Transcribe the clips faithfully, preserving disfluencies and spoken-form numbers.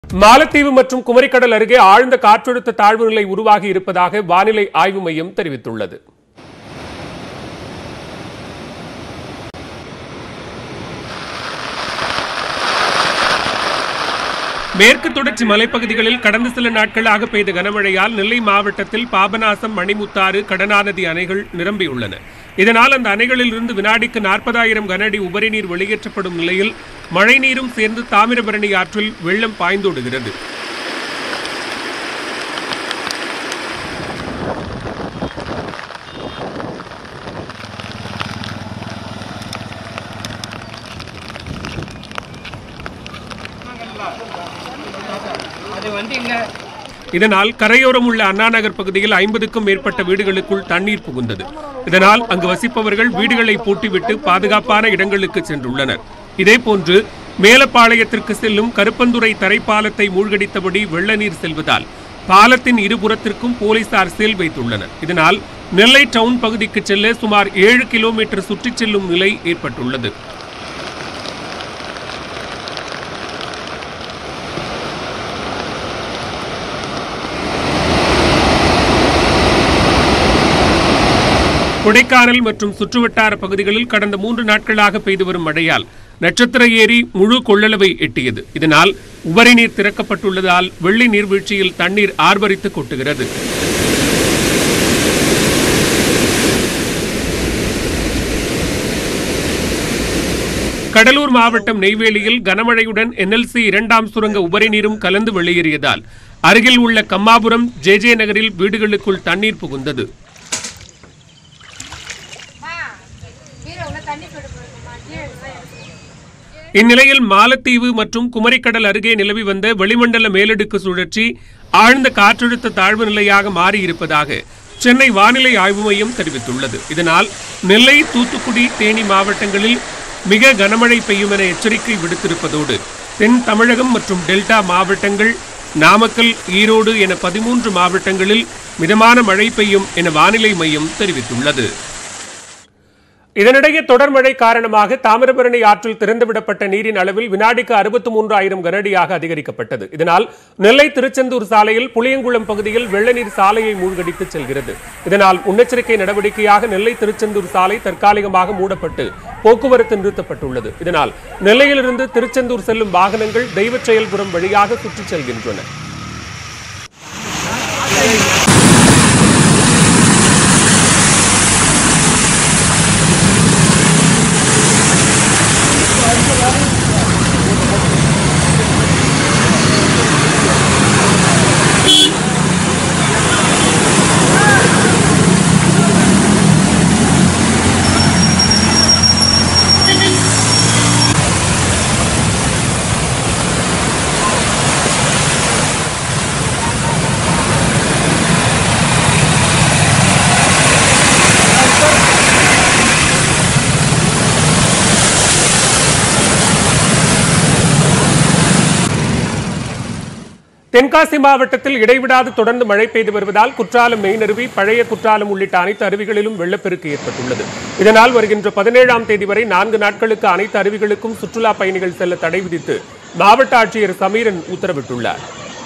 மாலத்தீவு மற்றும் குமரிக்கடல் அருகே ஆழ்ந்த காற்றழுத்த தாழ்வு நிலை உருவாகி இருப்பதாக வானிலை ஆய்வு மையம் தெரிவித்துள்ளது. மேற்கு தொடர்ச்சி மலைப்பகுதிகளில் கடந்த சில நாட்களாக பெய்த கனமழையால் நெல்லை மாவட்டத்தில் பாபநாசம், மணிமுத்தாறு, கடனாநதி அணைகள் நிரம்பியுள்ளன. இதனால் அந்த அணைகளில் இருந்து வினாடிக்கு நாற்பதாயிரம் கன அடி உபரி நீர் வெளியேற்றப்படும் நிலையில் மழைநீரும் சேர்ந்து தாமிரபரணி ஆற்றில் வெள்ளம் பாய்ந்தோடுகிறது. இதனால் கரையோரம் உள்ள அண்ணாநகர் பகுதியில் ஐம்பதுக்கும் மேற்பட்ட வீடுகளுக்குள் தண்ணீர் புகுந்தது. இதனால் அங்கு வசிப்பவர்கள் வீடுகளை பூட்டிவிட்டு பாதுகாப்பான இடங்களுக்கு சென்றுள்ளனர். இதேபோன்று மேலப்பாளையத்திற்கு செல்லும் கருப்பந்துறை தரைப்பாலத்தை மூழ்கடித்தபடி வெள்ள நீர் செல்வதால் பாலத்தின் இருபுறத்திற்கும் போலீசார் சீல் வைத்துள்ளனர். இதனால் நெல்லை டவுன் பகுதிக்கு செல்ல சுமார் ஏழு கிலோமீட்டர் சுற்றிச் செல்லும் நிலை ஏற்பட்டுள்ளது. கொடைக்கானல் மற்றும் சுற்றுவட்டார பகுதிகளில் கடந்த மூன்று நாட்களாக பெய்து வரும் மழையால் நட்சத்திர ஏரி முழு கொள்ளளவை எட்டியது. இதனால் உபரி நீர் திறக்கப்பட்டுள்ளதால் வெள்ளி நீர்வீழ்ச்சியில் தண்ணீர் ஆர்ப்பரித்து கொட்டுகிறது. கடலூர் மாவட்டம் நெய்வேலியில் கனமழையுடன் என்எல்சி இரண்டாம் சுரங்க உபரி நீரும் கலந்து வெளியேறியதால் அருகில் உள்ள கம்மாபுரம் ஜே ஜே நகரில் வீடுகளுக்குள் தண்ணீர் புகுந்தது. இந்நிலையில் மாலத்தீவு மற்றும் குமரிக்கடல் அருகே நிலவி வந்த வெளிமண்டல மேலடுக்கு சுழற்சி ஆழ்ந்த காற்றழுத்த தாழ்வு நிலையாக மாறியிருப்பதாக சென்னை வானிலை ஆய்வு மையம் தெரிவித்துள்ளது. இதனால் நெல்லை, தூத்துக்குடி, தேனி மாவட்டங்களில் மிக கனமழை பெய்யும் என எச்சரிக்கை விடுத்திருப்பதோடு தென் தமிழகம் மற்றும் டெல்டா மாவட்டங்கள், நாமக்கல், ஈரோடு என பதிமூன்று மாவட்டங்களில் மிதமான மழை பெய்யும் என வானிலை மையம் தெரிவித்துள்ளது. இதனிடையே தொடர் மழை காரணமாக தாமிரபரணி ஆற்றில் திறந்துவிடப்பட்ட நீரின் அளவில் வினாடிக்கு அறுபத்தி மூன்றாயிரம் கனஅடியாக அதிகரிக்கப்பட்டது. இதனால் நெல்லை திருச்செந்தூர் சாலையில் புளியங்குளம் பகுதியில் வெள்ள நீர் சாலையை மூழ்கடித்து செல்கிறது. இதனால் முன்னெச்சரிக்கை நடவடிக்கையாக நெல்லை திருச்செந்தூர் சாலை தற்காலிகமாக மூடப்பட்டு போக்குவரத்து நிறுத்தப்பட்டுள்ளது. இதனால் நெல்லையிலிருந்து திருச்செந்தூர் செல்லும் வாகனங்கள் தெய்வச்செயல்புரம் வழியாக சுற்றிச் செல்கின்றன. தென்காசி மாவட்டத்தில் இடைவிடாது தொடர்ந்து மழை பெய்து வருவதால் குற்றாலம் மெயினருவி, பழைய குற்றாலம் உள்ளிட்ட அனைத்து அருவிகளிலும் வெள்ளப்பெருக்கு ஏற்பட்டுள்ளது. இதனால் வருகின்ற பதினேழாம் தேதி வரை நான்கு நாட்களுக்கு அனைத்து அருவிகளுக்கும் சுற்றுலா பயணிகள் செல்ல தடை விதித்து மாவட்ட ஆட்சியர் சமீரன் உத்தரவிட்டுள்ளார்.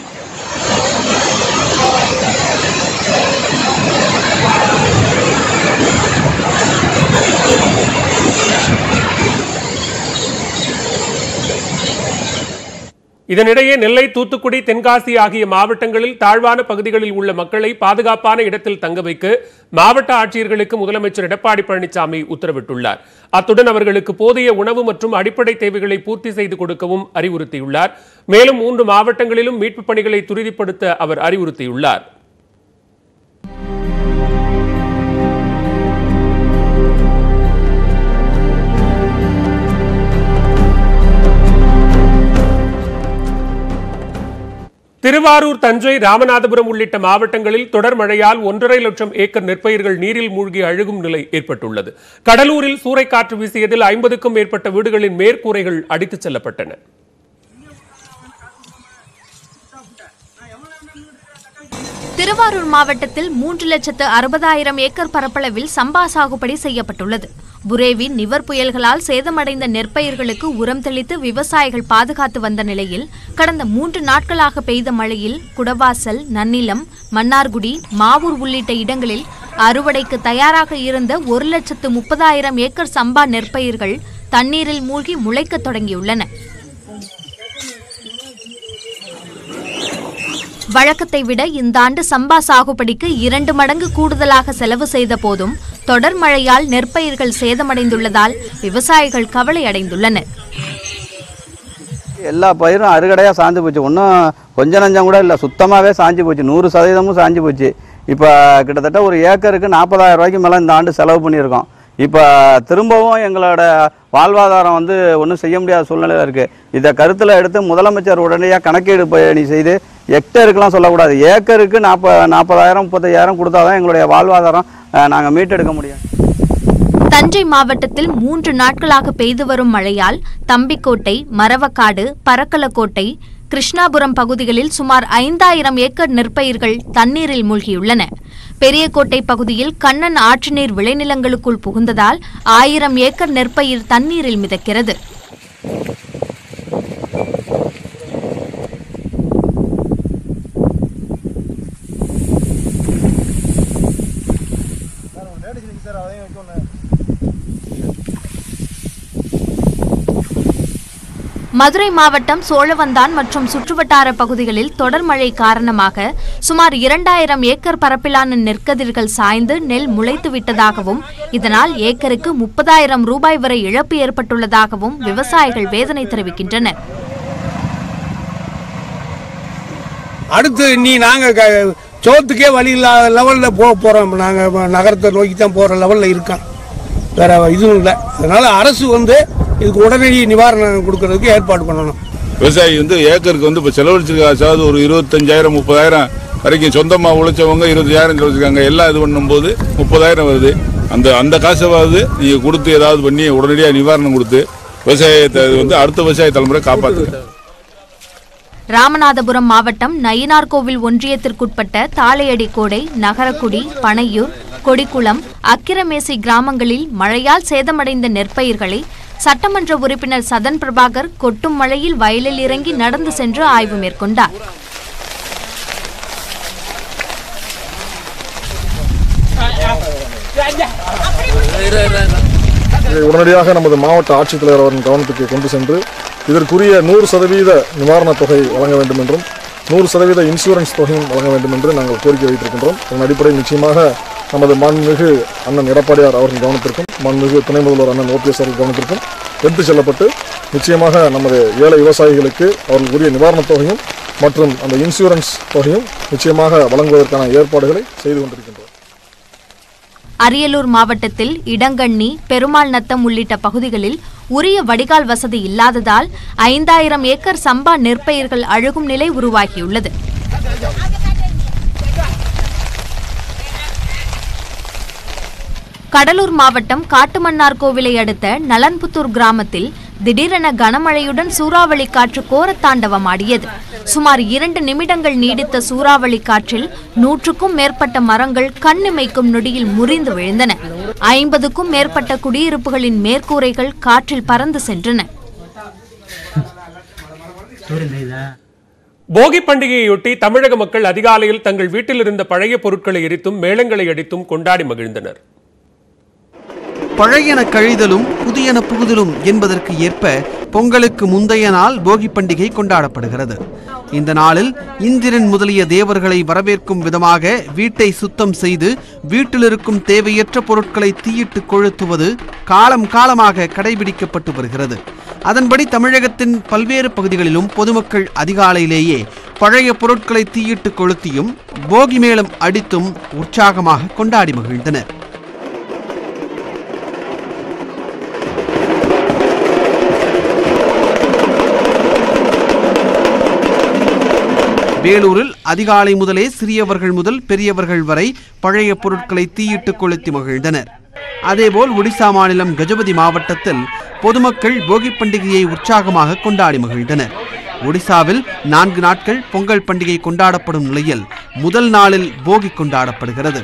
இதனிடையே நெல்லை, தூத்துக்குடி, தென்காசி ஆகிய மாவட்டங்களில் தாழ்வான பகுதிகளில் உள்ள மக்களை பாதுகாப்பான இடத்தில் தங்க வைக்க மாவட்ட ஆட்சியர்களுக்கு முதலமைச்சர் எடப்பாடி பழனிசாமி உத்தரவிட்டுள்ளார். அத்துடன் அவர்களுக்கு போதிய உணவு மற்றும் அடிப்படை தேவைகளை பூர்த்தி செய்து கொடுக்கவும் அறிவுறுத்தியுள்ளார். மேலும் மூன்று மாவட்டங்களிலும் மீட்புப் பணிகளை துரிதப்படுத்த அவர் அறிவுறுத்தியுள்ளார். திருவாரூர், தஞ்சை, ராமநாதபுரம் உள்ளிட்ட மாவட்டங்களில் தொடர் மழையால் ஒன்றரை லட்சம் ஏக்கர் நெற்பயிர்கள் நீரில் மூழ்கி அழுகும் நிலை ஏற்பட்டுள்ளது. கடலூரில் சூறைக்காற்று வீசியதில் ஐம்பதுக்கும் மேற்பட்ட வீடுகளின் மேற்கூரைகள் அடித்துச் செல்லப்பட்டன. திருவாரூர் மாவட்டத்தில் மூன்று லட்சத்து அறுபதாயிரம் ஏக்கர் பரப்பளவில் சம்பா சாகுபடி செய்யப்பட்டுள்ளது. புரேவி நிவர் புயல்களால் சேதமடைந்த நெற்பயிர்களுக்கு உரம் தெளித்து விவசாயிகள் பாதுகாத்து வந்த நிலையில் கடந்த மூன்று நாட்களாக பெய்த மழையில் குடவாசல், நன்னிலம், மன்னார்குடி, மாவூர் உள்ளிட்ட இடங்களில் அறுவடைக்கு தயாராக இருந்த ஒரு லட்சத்து முப்பதாயிரம் ஏக்கர் சம்பா நெற்பயிர்கள் தண்ணீரில் மூழ்கி முளைக்க தொடங்கியுள்ளன. வழக்கத்தை விட இந்த ஆண்டு சம்பா சாகுபடிக்கு இரண்டு மடங்கு கூடுதலாக செலவு செய்த போதும் தொடர் மழையால் நெற்பயிர்கள் சேதமடைந்துள்ளதால் விவசாயிகள் கவலை அடைந்துள்ளனர். எல்லா பயிரும் அறுகடையா சாஞ்சு போச்சு. ஒன்றும் கொஞ்சம் நஞ்சம் கூட இல்லை, சுத்தமாகவே சாஞ்சு போச்சு. நூறு சதவீதமும் சாஞ்சு போச்சு. இப்போ கிட்டத்தட்ட ஒரு ஏக்கருக்கு நாற்பதாயிரம் ரூபாய்க்கு மேலே இந்த ஆண்டு செலவு பண்ணியிருக்கோம். இப்போ திரும்பவும் எங்களோட வாழ்வாதாரம் வந்து ஒன்றும் செய்ய முடியாத சூழ்நிலையில் இருக்குது. இதை கருத்தில் எடுத்து முதலமைச்சர் உடனடியாக கணக்கீடு பணி செய்து ஹெக்டருக்கெலாம் சொல்லக்கூடாது, ஏக்கருக்கு நாற்ப நாற்பதாயிரம் முப்பத்தையாயிரம் கொடுத்தா தான் எங்களுடைய வாழ்வாதாரம் நாங்கள் மீட்டெடுக்க முடியும். தஞ்சை மாவட்டத்தில் மூன்று நாட்களாக பெய்து வரும் மழையால் தம்பிக்கோட்டை, மரவக்காடு, பரக்கலக்கோட்டை, கிருஷ்ணாபுரம் பகுதிகளில் சுமார் ஐந்தாயிரம் ஏக்கர் நெற்பயிர்கள் தண்ணீரில் மூழ்கியுள்ளன. பெரியகோட்டை பகுதியில் கண்ணன் ஆற்று நீர் விளைநிலங்களுக்குள் புகுந்ததால் ஆயிரம் ஏக்கர் நெற்பயிர் தண்ணீரில் மிதக்கிறது. மதுரை மாவட்டம் சோழவந்தான் மற்றும் சுற்றுவட்டார பகுதிகளில் தொடர் மழை காரணமாக சுமார் இரண்டாயிரம் ஏக்கர் பரப்பிலான நெற்கதிர்கள் சாய்ந்து நெல் முளைத்து விட்டதாகவும் இதனால் ஏக்கருக்கு முப்பதாயிரம் ரூபாய் வரை இழப்பு ஏற்பட்டுள்ளதாகவும் விவசாயிகள் வேதனை தெரிவிக்கின்றனர். அடுத்து நீ நாங்க சோத்துக்கே வழி இல்லாத லெவல்ல போக போறோம். நாங்க நகரத்தை நோக்கி தான் போற லெவல்ல இருக்கோம், வேற இதுவும் இல்லை. அதனால அரசு வந்து இதுக்கு உடனடி நிவாரணம் கொடுக்கறதுக்கு ஏற்பாடு பண்ணணும். விவசாயி வந்து ஏக்கருக்கு வந்து இப்போ செலவழிச்சிருக்காது ஒரு இருபத்தஞ்சாயிரம் முப்பதாயிரம் வரைக்கும் சொந்தமாக உழைச்சவங்க இருபத்தாயிரம் செலவழிச்சிருக்காங்க. எல்லாம் இது பண்ணும்போது முப்பதாயிரம் வருது. அந்த அந்த காசைவாவது நீங்கள் கொடுத்து ஏதாவது பண்ணி உடனடியாக நிவாரணம் கொடுத்து விவசாயத்தை வந்து அடுத்த விவசாய தலைமுறை காப்பாற்று. ராமநாதபுரம் மாவட்டம் நயினார்கோவில் ஒன்றியத்திற்குட்பட்ட தாளையடிக்கோடை, நகரக்குடி, பனையூர், கொடிக்குளம், அக்கிரமேசி கிராமங்களில் மழையால் சேதமடைந்த நெற்பயிர்களை சட்டமன்ற உறுப்பினர் சதன் பிரபாகர் கொட்டும் மழையில் வயலில் இறங்கி நடந்து சென்று ஆய்வு மேற்கொண்டார். உடனடியாக நமது மாவட்ட ஆட்சித்தலைவர் அவரின் கவனத்துக்கு கொண்டு சென்று இதற்குரிய நூறு சதவீத நிவாரணத் தொகை வழங்க வேண்டும் என்றும் நூறு சதவீத இன்சூரன்ஸ் தொகையும் வழங்க வேண்டும் என்று நாங்கள் கோரிக்கை வைத்திருக்கின்றோம். இதன் அடிப்படையில் நிச்சயமாக நமது மாண்புமிகு அண்ணன் எடப்பாடியார் அவரின் கவனத்திற்கும் மாண்புமிகு துணை முதல்வர் அண்ணன் ஓபிஎஸ் அவர்கள் கவனத்திற்கும் எடுத்துச் செல்லப்பட்டு நிச்சயமாக நமது ஏழை விவசாயிகளுக்கு அவர்களுக்குரிய நிவாரணத் தொகையும் மற்றும் அந்த இன்சூரன்ஸ் தொகையும் நிச்சயமாக வழங்குவதற்கான ஏற்பாடுகளை செய்து கொண்டிருக்கின்றோம். அரியலூர் மாவட்டத்தில் இடங்கண்ணி, பெருமாள் நத்தம் உள்ளிட்ட பகுதிகளில் உரிய வடிகால் வசதி இல்லாததால் ஐந்தாயிரம் ஏக்கர் சம்பா நெற்பயிர்கள் அழுகும் நிலை உருவாகியுள்ளது. கடலூர் மாவட்டம் காட்டுமன்னார்கோவிலை அடுத்த நலன்புத்தூர் கிராமத்தில் திடீரென கனமழையுடன் சூறாவளி காற்று கோரத்தாண்டவம் ஆடியது. சுமார் இரண்டு நிமிடங்கள் நீடித்த சூறாவளி காற்றில் நூற்றுக்கும் மேற்பட்ட மரங்கள் கண்ணிமைக்கும் நொடியில் முறிந்து விழுந்தன. ஐம்பதுக்கும் மேற்பட்ட குடியிருப்புகளின் மேற்கூரைகள் காற்றில் பறந்து சென்றன. போகி பண்டிகையொட்டி தமிழக மக்கள் அதிகாலையில் தங்கள் வீட்டில் இருந்த பழைய பொருட்களை எரித்தும் மேளங்களை அடித்தும் கொண்டாடி மகிழ்ந்தனர். பழையன கழிதலும் புதியன புகுதலும் என்பதற்கு ஏற்ப பொங்கலுக்கு முந்தைய நாள் போகி பண்டிகை கொண்டாடப்படுகிறது. இந்த நாளில் இந்திரன் முதலிய தேவர்களை வரவேற்கும் விதமாக வீட்டை சுத்தம் செய்து வீட்டில் இருக்கும் தேவையற்ற பொருட்களை தீயிட்டு கொளுத்துவது காலம் காலமாக கடைபிடிக்கப்பட்டு வருகிறது. அதன்படி தமிழகத்தின் பல்வேறு பகுதிகளிலும் பொதுமக்கள் அதிகாலையிலேயே பழைய பொருட்களை தீயிட்டு கொளுத்தியும் போகி மேளம் அடித்தும் உற்சாகமாக கொண்டாடி மகிழ்ந்தனர். வேலூரில் அதிகாலை முதலே சிறியவர்கள் முதல் பெரியவர்கள் வரை பழைய பொருட்களை தீயிட்டு கொளுத்தி மகிழ்ந்தனர். அதேபோல் ஒடிசா மாநிலம் கஜபதி மாவட்டத்தில் பொதுமக்கள் போகி பண்டிகையை உற்சாகமாக கொண்டாடி மகிழ்ந்தனர். ஒடிசாவில் நான்கு நாட்கள் பொங்கல் பண்டிகை கொண்டாடப்படும் நிலையில் முதல் நாளில் போகி கொண்டாடப்படுகிறது.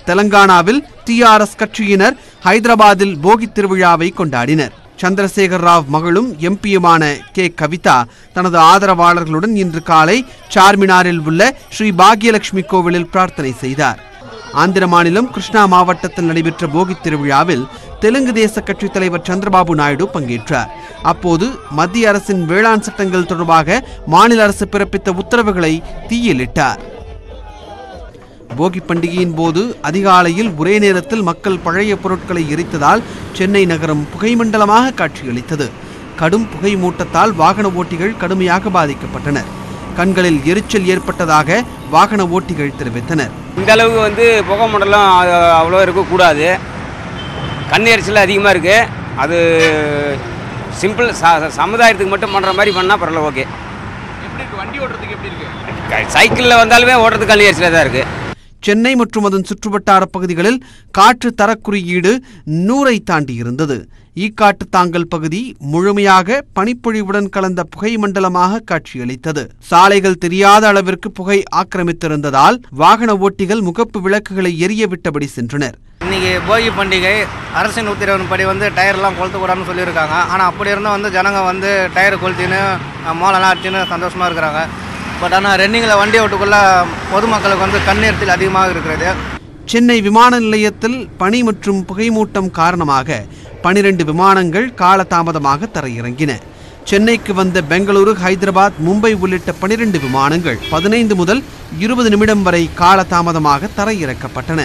தெலங்கானாவில் டி ஆர் எஸ் கட்சியினர் ஹைதராபாத்தில் போகி திருவிழாவை கொண்டாடினர். சந்திரசேகர் ராவ் மகளும் எம்பியுமான கே கவிதா தனது ஆதரவாளர்களுடன் இன்று காலை சார்மினாரில் உள்ள ஸ்ரீ பாக்யலட்சுமி கோவிலில் பிரார்த்தனை செய்தார். ஆந்திர மாநிலம் கிருஷ்ணா மாவட்டத்தில் நடைபெற்ற போகி திருவிழாவில் தெலுங்கு தேச கட்சி தலைவர் சந்திரபாபு நாயுடு பங்கேற்றார். அப்போது மத்திய அரசின் வேளாண் சட்டங்கள் தொடர்பாக மாநில அரசு பிறப்பித்த உத்தரவுகளை தீயிலிட்டார். போகி பண்டிகையின் போது அதிகாலையில் ஒரே நேரத்தில் மக்கள் பழைய பொருட்களை எரித்ததால் சென்னை நகரம் புகைமண்டலமாக காட்சியளித்தது. கடும் புகை மூட்டத்தால் வாகன ஓட்டிகள் கடுமையாக பாதிக்கப்பட்டனர். கண்களில் எரிச்சல் ஏற்பட்டதாக வாகன ஓட்டிகள் தெரிவித்தனர். இந்த அளவுக்கு வந்து புகை மண்டலம் அவ்வளோ இருக்கக்கூடாது. கண் எரிச்சல் அதிகமாக இருக்குது. அது சிம்பிள் சமுதாயத்துக்கு மட்டும் பண்ணுற மாதிரி பண்ணால் பரவாயில்ல. ஓகே. எப்படி இருக்குது வண்டி ஓட்டுறதுக்கு? எப்படி இருக்குது? சைக்கிளில் வந்தாலுமே ஓட்டுறதுக்கு கண் எரிச்சலாக தான் இருக்குது. சென்னை மற்றும் அதன் சுற்றுவட்டார பகுதிகளில் காற்று தரக்குறியீடு நூறை தாண்டி இருந்தது. ஈக்காட்டு தாங்கல் பகுதி முழுமையாக பனிப்பொழிவுடன் கலந்த புகை மண்டலமாக காட்சியளித்தது. சாலைகள் தெரியாத அளவிற்கு புகை ஆக்கிரமித்திருந்ததால் வாகன ஓட்டிகள் முகப்பு விளக்குகளை எரிய விட்டபடி சென்றனர். இன்னைக்கு போகி பண்டிகை அரசின் உத்தரவின்படி வந்து டயர்லாம் கொளுத்தக்கூடாதுன்னு சொல்லியிருக்காங்க. ஆனால் அப்படி இருந்தால் வந்து ஜனங்க வந்து டயர் கொளுத்தின்னு மோளெல்லாம் அடிச்சுன்னு சந்தோஷமாக இருக்கிறாங்க. பட் ஆனால் ரன்னிங்கில் வண்டி ஓட்டுக்குள்ள பொதுமக்களுக்கு வந்து கண்ணெரிச்சல் அதிகமாக இருக்கிறது. சென்னை விமான நிலையத்தில் பனி மற்றும் புகைமூட்டம் காரணமாக பனிரெண்டு விமானங்கள் காலதாமதமாக தரையிறங்கின. சென்னைக்கு வந்த பெங்களூரு, ஹைதராபாத், மும்பை உள்ளிட்ட பனிரெண்டு விமானங்கள் பதினைந்து முதல் இருபது நிமிடம் வரை காலதாமதமாக தரையிறக்கப்பட்டன.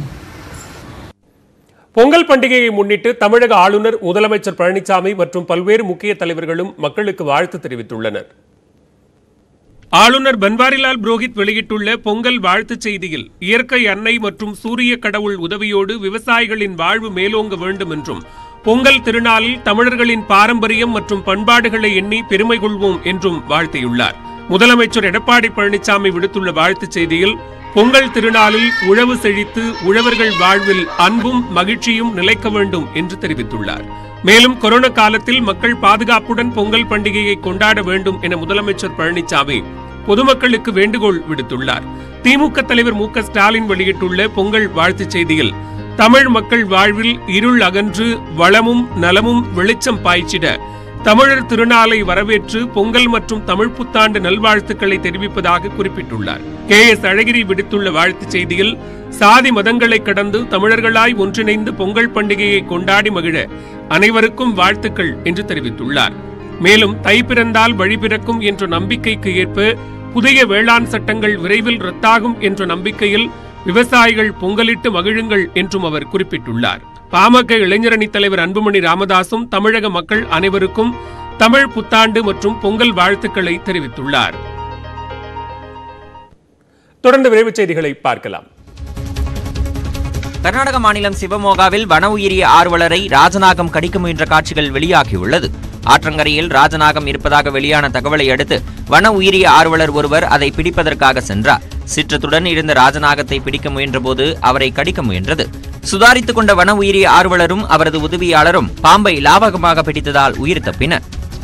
பொங்கல் பண்டிகையை முன்னிட்டு தமிழக ஆளுநர், முதலமைச்சர் பழனிசாமி மற்றும் பல்வேறு முக்கிய தலைவர்களும் மக்களுக்கு வாழ்த்து தெரிவித்துள்ளனர். ஆளுநர் பன்வாரிலால் புரோஹித் வெளியிட்டுள்ள பொங்கல் வாழ்த்துச் செய்தியில் இயற்கை அன்னை மற்றும் சூரிய கடவுள் உதவியோடு விவசாயிகளின் வாழ்வு மேலோங்க வேண்டும் என்றும், பொங்கல் திருநாளில் தமிழர்களின் பாரம்பரியம் மற்றும் பண்பாடுகளை எண்ணி பெருமை கொள்வோம் என்றும் வாழ்த்தியுள்ளார். முதலமைச்சர் எடப்பாடி பழனிசாமி விடுத்துள்ள வாழ்த்துச் செய்தியில் பொங்கல் திருநாளில் உழவு செழித்து உழவர்கள் வாழ்வில் அன்பும் மகிழ்ச்சியும் நிலைக்க வேண்டும் என்று தெரிவித்துள்ளார். மேலும் கொரோனா காலத்தில் மக்கள் பாதுகாப்புடன் பொங்கல் பண்டிகையை கொண்டாட வேண்டும் என முதலமைச்சர் பழனிசாமி பொதுமக்களுக்கு வேண்டுகோள் விடுத்துள்ளார். திமுக தலைவர் மு க ஸ்டாலின் வெளியிட்டுள்ள பொங்கல் வாழ்த்துச் செய்தியில் தமிழ் மக்கள் வாழ்வில் இருள் அகன்று வளமும் நலமும் வெளிச்சம் பாய்ச்சிட தமிழர் திருநாளை வரவேற்று பொங்கல் மற்றும் தமிழ் புத்தாண்டு நல்வாழ்த்துக்களை தெரிவிப்பதாக குறிப்பிட்டுள்ளார். கே எஸ் அழகிரி விடுத்துள்ள வாழ்த்துச் செய்தியில் சாதி மதங்களை கடந்து தமிழர்களாய் ஒன்றிணைந்து பொங்கல் பண்டிகையை கொண்டாடி மகிழ அனைவருக்கும் வாழ்த்துக்கள் என்று தெரிவித்துள்ளார். மேலும் தை பிறந்தால் வழி பிறக்கும் என்ற நம்பிக்கைக்கு ஏற்ப புதிய வேளாண் சட்டங்கள் விரைவில் ரத்தாகும் என்ற நம்பிக்கையில் விவசாயிகள் பொங்கலிட்டு மகிழுங்கள் என்றும் அவர் குறிப்பிட்டுள்ளார். பாமக இளைஞரணி தலைவர் அன்புமணி ராமதாசும் தமிழக மக்கள் அனைவருக்கும் தமிழ் புத்தாண்டு மற்றும் பொங்கல் வாழ்த்துக்களை தெரிவித்துள்ளார். தொடர்ந்து விரைவுச் செய்திகளை பார்க்கலாம். கர்நாடக மாநிலம் சிவமோகாவில் வன உயிரிய ஆர்வலரை ராஜநாகம் கடிக்க முயன்ற காட்சிகள் வெளியாகியுள்ளது. ஆற்றங்கரையில் ராஜநாகம் இருப்பதாக வெளியான தகவலை அடுத்து வன உயிரிய ஆர்வலர் ஒருவர் அதை பிடிப்பதற்காக சென்றார். சிற்றத்துடன் இருந்த ராஜநாகத்தை பிடிக்க முயன்றபோது அவரை கடிக்க முயன்றது. சுதாரித்துக் கொண்ட வன உயிரிய ஆர்வலரும் அவரது உதவியாளரும் பாம்பை லாவகமாக பிடித்ததால் உயிர் தப்பினர்.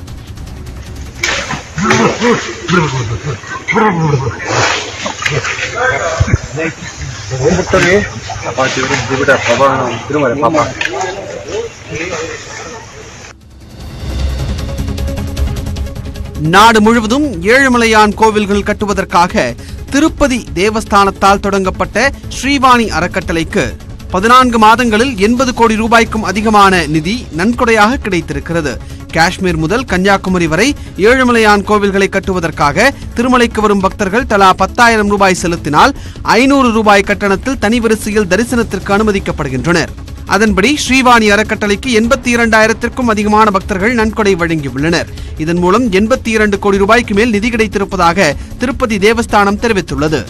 நாடு முழுவதும் ஏழுமலையான் கோவில்கள் கட்டுவதற்காக திருப்பதி தேவஸ்தானத்தால் தொடங்கப்பட்ட ஸ்ரீவாணி அறக்கட்டளைக்கு பதினான்கு மாதங்களில் எண்பது கோடி ரூபாய்க்கும் அதிகமான நிதி நன்கொடையாக கிடைத்திருக்கிறது. காஷ்மீர் முதல் கன்னியாகுமரி வரை ஏழுமலையான் கோவில்களை கட்டுவதற்காக திருமலைக்கு வரும் பக்தர்கள் தலா பத்தாயிரம் ரூபாய் செலுத்தினால் ஐநூறு ரூபாய் கட்டணத்தில் தனி வரிசையில் தரிசனத்திற்கு அனுமதிக்கப்படுகின்றனர். அதன்படி ஸ்ரீவாணி அறக்கட்டளைக்கு எண்பத்தி இரண்டாயிரத்திற்கும் அதிகமான பக்தர்கள் நன்கொடை வழங்கியுள்ளனர். இதன் மூலம் எண்பத்தி இரண்டு கோடி ரூபாய்க்கு மேல் நிதி கிடைத்திருப்பதாக திருப்பதி தேவஸ்தானம் தெரிவித்துள்ளது.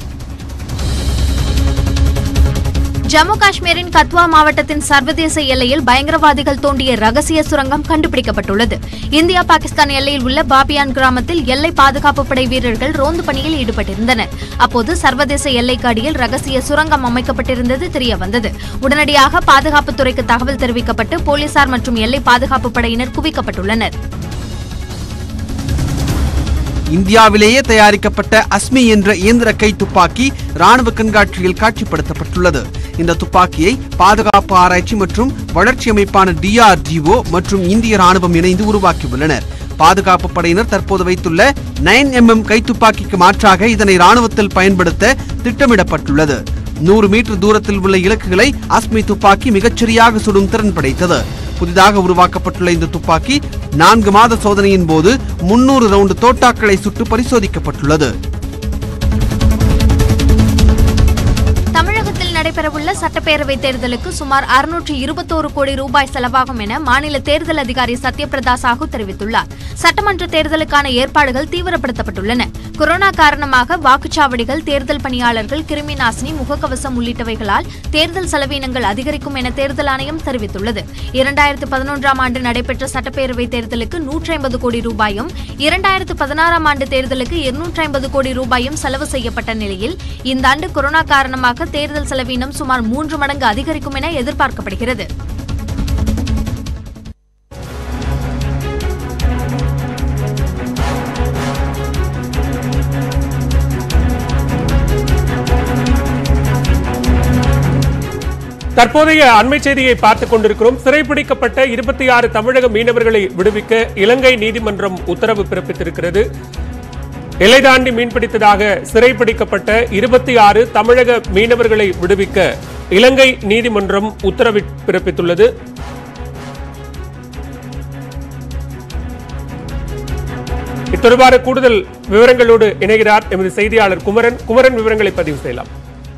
ஜம்மு காஷ்மீரின் கத்வா மாவட்டத்தின் சர்வதேச எல்லையில் பயங்கரவாதிகள் தோண்டிய ரகசிய சுரங்கம் கண்டுபிடிக்கப்பட்டுள்ளது. இந்தியா பாகிஸ்தான் எல்லையில் உள்ள பாபியான் கிராமத்தில் எல்லை பாதுகாப்பு படை வீரர்கள் ரோந்து பணியில் ஈடுபட்டிருந்தனர். அப்போது சர்வதேச எல்லைக்கு அடியில் ரகசிய சுரங்கம் அமைக்கப்பட்டிருந்தது தெரியவந்தது. உடனடியாக பாதுகாப்புத்துறைக்கு தகவல் தெரிவிக்கப்பட்டு போலீசார் மற்றும் எல்லை பாதுகாப்பு படையினர் குவிக்கப்பட்டுள்ளனர். இந்தியாவிலேயே தயாரிக்கப்பட்ட அஸ்மி என்ற இயந்திர கை துப்பாக்கி ராணுவ கண்காட்சியில் காட்சிப்படுத்தப்பட்டுள்ளது. இந்த துப்பாக்கியை பாதுகாப்பு ஆராய்ச்சி மற்றும் வளர்ச்சி அமைப்பான டி ஆர் டி ஓ மற்றும் இந்திய ராணுவம் இணைந்து உருவாக்கியுள்ளனர். பாதுகாப்பு படையினர் தற்போது வைத்துள்ள நைன் எம் எம் கைத்துப்பாக்கிக்கு மாற்றாக இதனை ராணுவத்தில் பயன்படுத்த திட்டமிடப்பட்டுள்ளது. நூறு மீட்டர் தூரத்தில் உள்ள இலக்குகளை அஸ்மி துப்பாக்கி மிகச்சரியாக சுடும் திறன் படைத்தது. புதிதாக உருவாக்கப்பட்டுள்ள இந்த துப்பாக்கி நான்கு மாத சோதனையின் போது முன்னூறு ரவுண்டு தோட்டாக்களை சுட்டு பரிசோதிக்கப்பட்டுள்ளது. தமிழகத்தில் நடைபெறவுள்ள சட்டப்பேரவைத் தேர்தலுக்கு சுமார் அறுநூற்று இருபத்தோரு கோடி ரூபாய் செலவாகும் என மாநில தேர்தல் அதிகாரி சத்யபிரதா சாஹூ தெரிவித்துள்ளார். சட்டமன்ற தேர்தலுக்கான ஏற்பாடுகள் தீவிரப்படுத்தப்பட்டுள்ளன. கொரோனா காரணமாக வாக்குச்சாவடிகள், தேர்தல் பணியாளர்கள், கிருமி நாசினி, முகக்கவசம் உள்ளிட்டவைகளால் தேர்தல் செலவினங்கள் அதிகரிக்கும் என தேர்தல் ஆணையம் தெரிவித்துள்ளது. இரண்டாயிரத்து பதினொன்றாம் ஆண்டு நடைபெற்ற சட்டப்பேரவைத் தேர்தலுக்கு நூற்றி ஐம்பது கோடி ரூபாயும், இரண்டாயிரத்து பதினாறாம் ஆண்டு தேர்தலுக்கு இருநூற்றி ஐம்பது கோடி ரூபாயும் செலவு செய்யப்பட்ட நிலையில் இந்த ஆண்டு கொரோனா காரணமாக தேர்தல் செலவினம் சுமார் மூன்று மடங்கு அதிகரிக்கும் என எதிர்பார்க்கப்படுகிறது. தற்போதைய அண்மை செய்தியை பார்த்துக் கொண்டிருக்கிறோம். சிறைப்பிடிக்கப்பட்ட இருபத்தி ஆறு தமிழக மீனவர்களை விடுவிக்க இலங்கை நீதிமன்றம் உத்தரவு பிறப்பித்திருக்கிறது. எல்லை தாண்டி மீன்பிடித்ததாக சிறைப்பிடிக்கப்பட்ட இருபத்தி ஆறு தமிழக மீனவர்களை விடுவிக்க இலங்கை நீதிமன்றம் உத்தரவு பிறப்பித்துள்ளது. இத்தொடர்பான கூடுதல் விவரங்களோடு இணைகிறார் எமது செய்தியாளர் குமரன். குமரன், விவரங்களை பதிவு செய்யலாம்.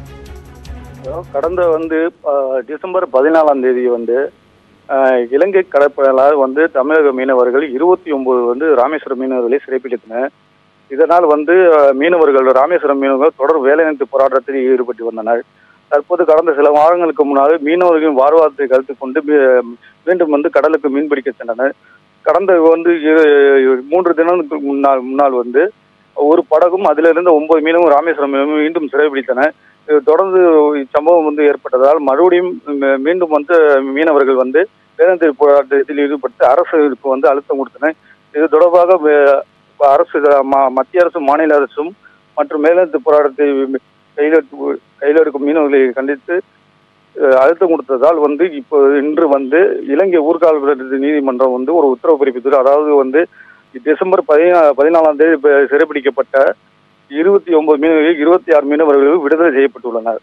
கடந்த வந்து டிசம்பர் பதினாலாம் தேதி வந்து இலங்கை கடற்படையால் வந்து தமிழக மீனவர்கள் இருபத்தி ஒன்பது வந்து ராமேஸ்வரம் மீனவர்களை சிறைப்பிடித்தனர். இதனால் வந்து மீனவர்கள் ராமேஸ்வரம் மீனவர்கள் தொடர் வேலைநிறுத்த போராட்டத்தில் ஈடுபட்டு வந்தனர். தற்போது கடந்த சில வாரங்களுக்கு முன்னால் மீனவர்களின் வாழ்வாதாரத்தை கருத்து கொண்டு மீண்டும் வந்து கடலுக்கு மீன்பிடிக்க சென்றனர். கடந்த வந்து மூன்று தினங்களுக்கு முன்னால் முன்னால் வந்து ஒரு படகும் அதிலிருந்து ஒன்பது மீனவும் ராமேஸ்வரம் மீனவும் மீண்டும் சிறைப்பிடித்தனர். தொடர்ந்து இச்சம்பவம் வந்து ஏற்பட்டதால் மறுபடியும் மீண்டும் வந்து மீனவர்கள் வந்து வேலைநிறுத்த போராட்டத்தில் ஈடுபட்டு அரசுக்கு வந்து அழுத்தம் கொடுத்தனர். இது தொடர்பாக அரசு மத்திய அரசும் மாநில அரசும் மற்றும் வேலைநிறுத்த போராட்டத்தை கையில் கையில் எடுக்கும் மீனவர்களை கண்டித்து அழுத்தம் கொடுத்ததால் வந்து இப்போ இன்று வந்து இலங்கை ஊர்காவல் நீதிமன்றம் வந்து ஒரு உத்தரவு பிறப்பித்தது. அதாவது வந்து டிசம்பர் பதினா பதினாலாம் தேதி சிறைப்பிடிக்கப்பட்ட இருபத்தி ஒன்பது மீனவர்கள் இருபத்தி ஆறு மீனவர்கள் விடுதலை செய்யப்பட்டுள்ளனர்.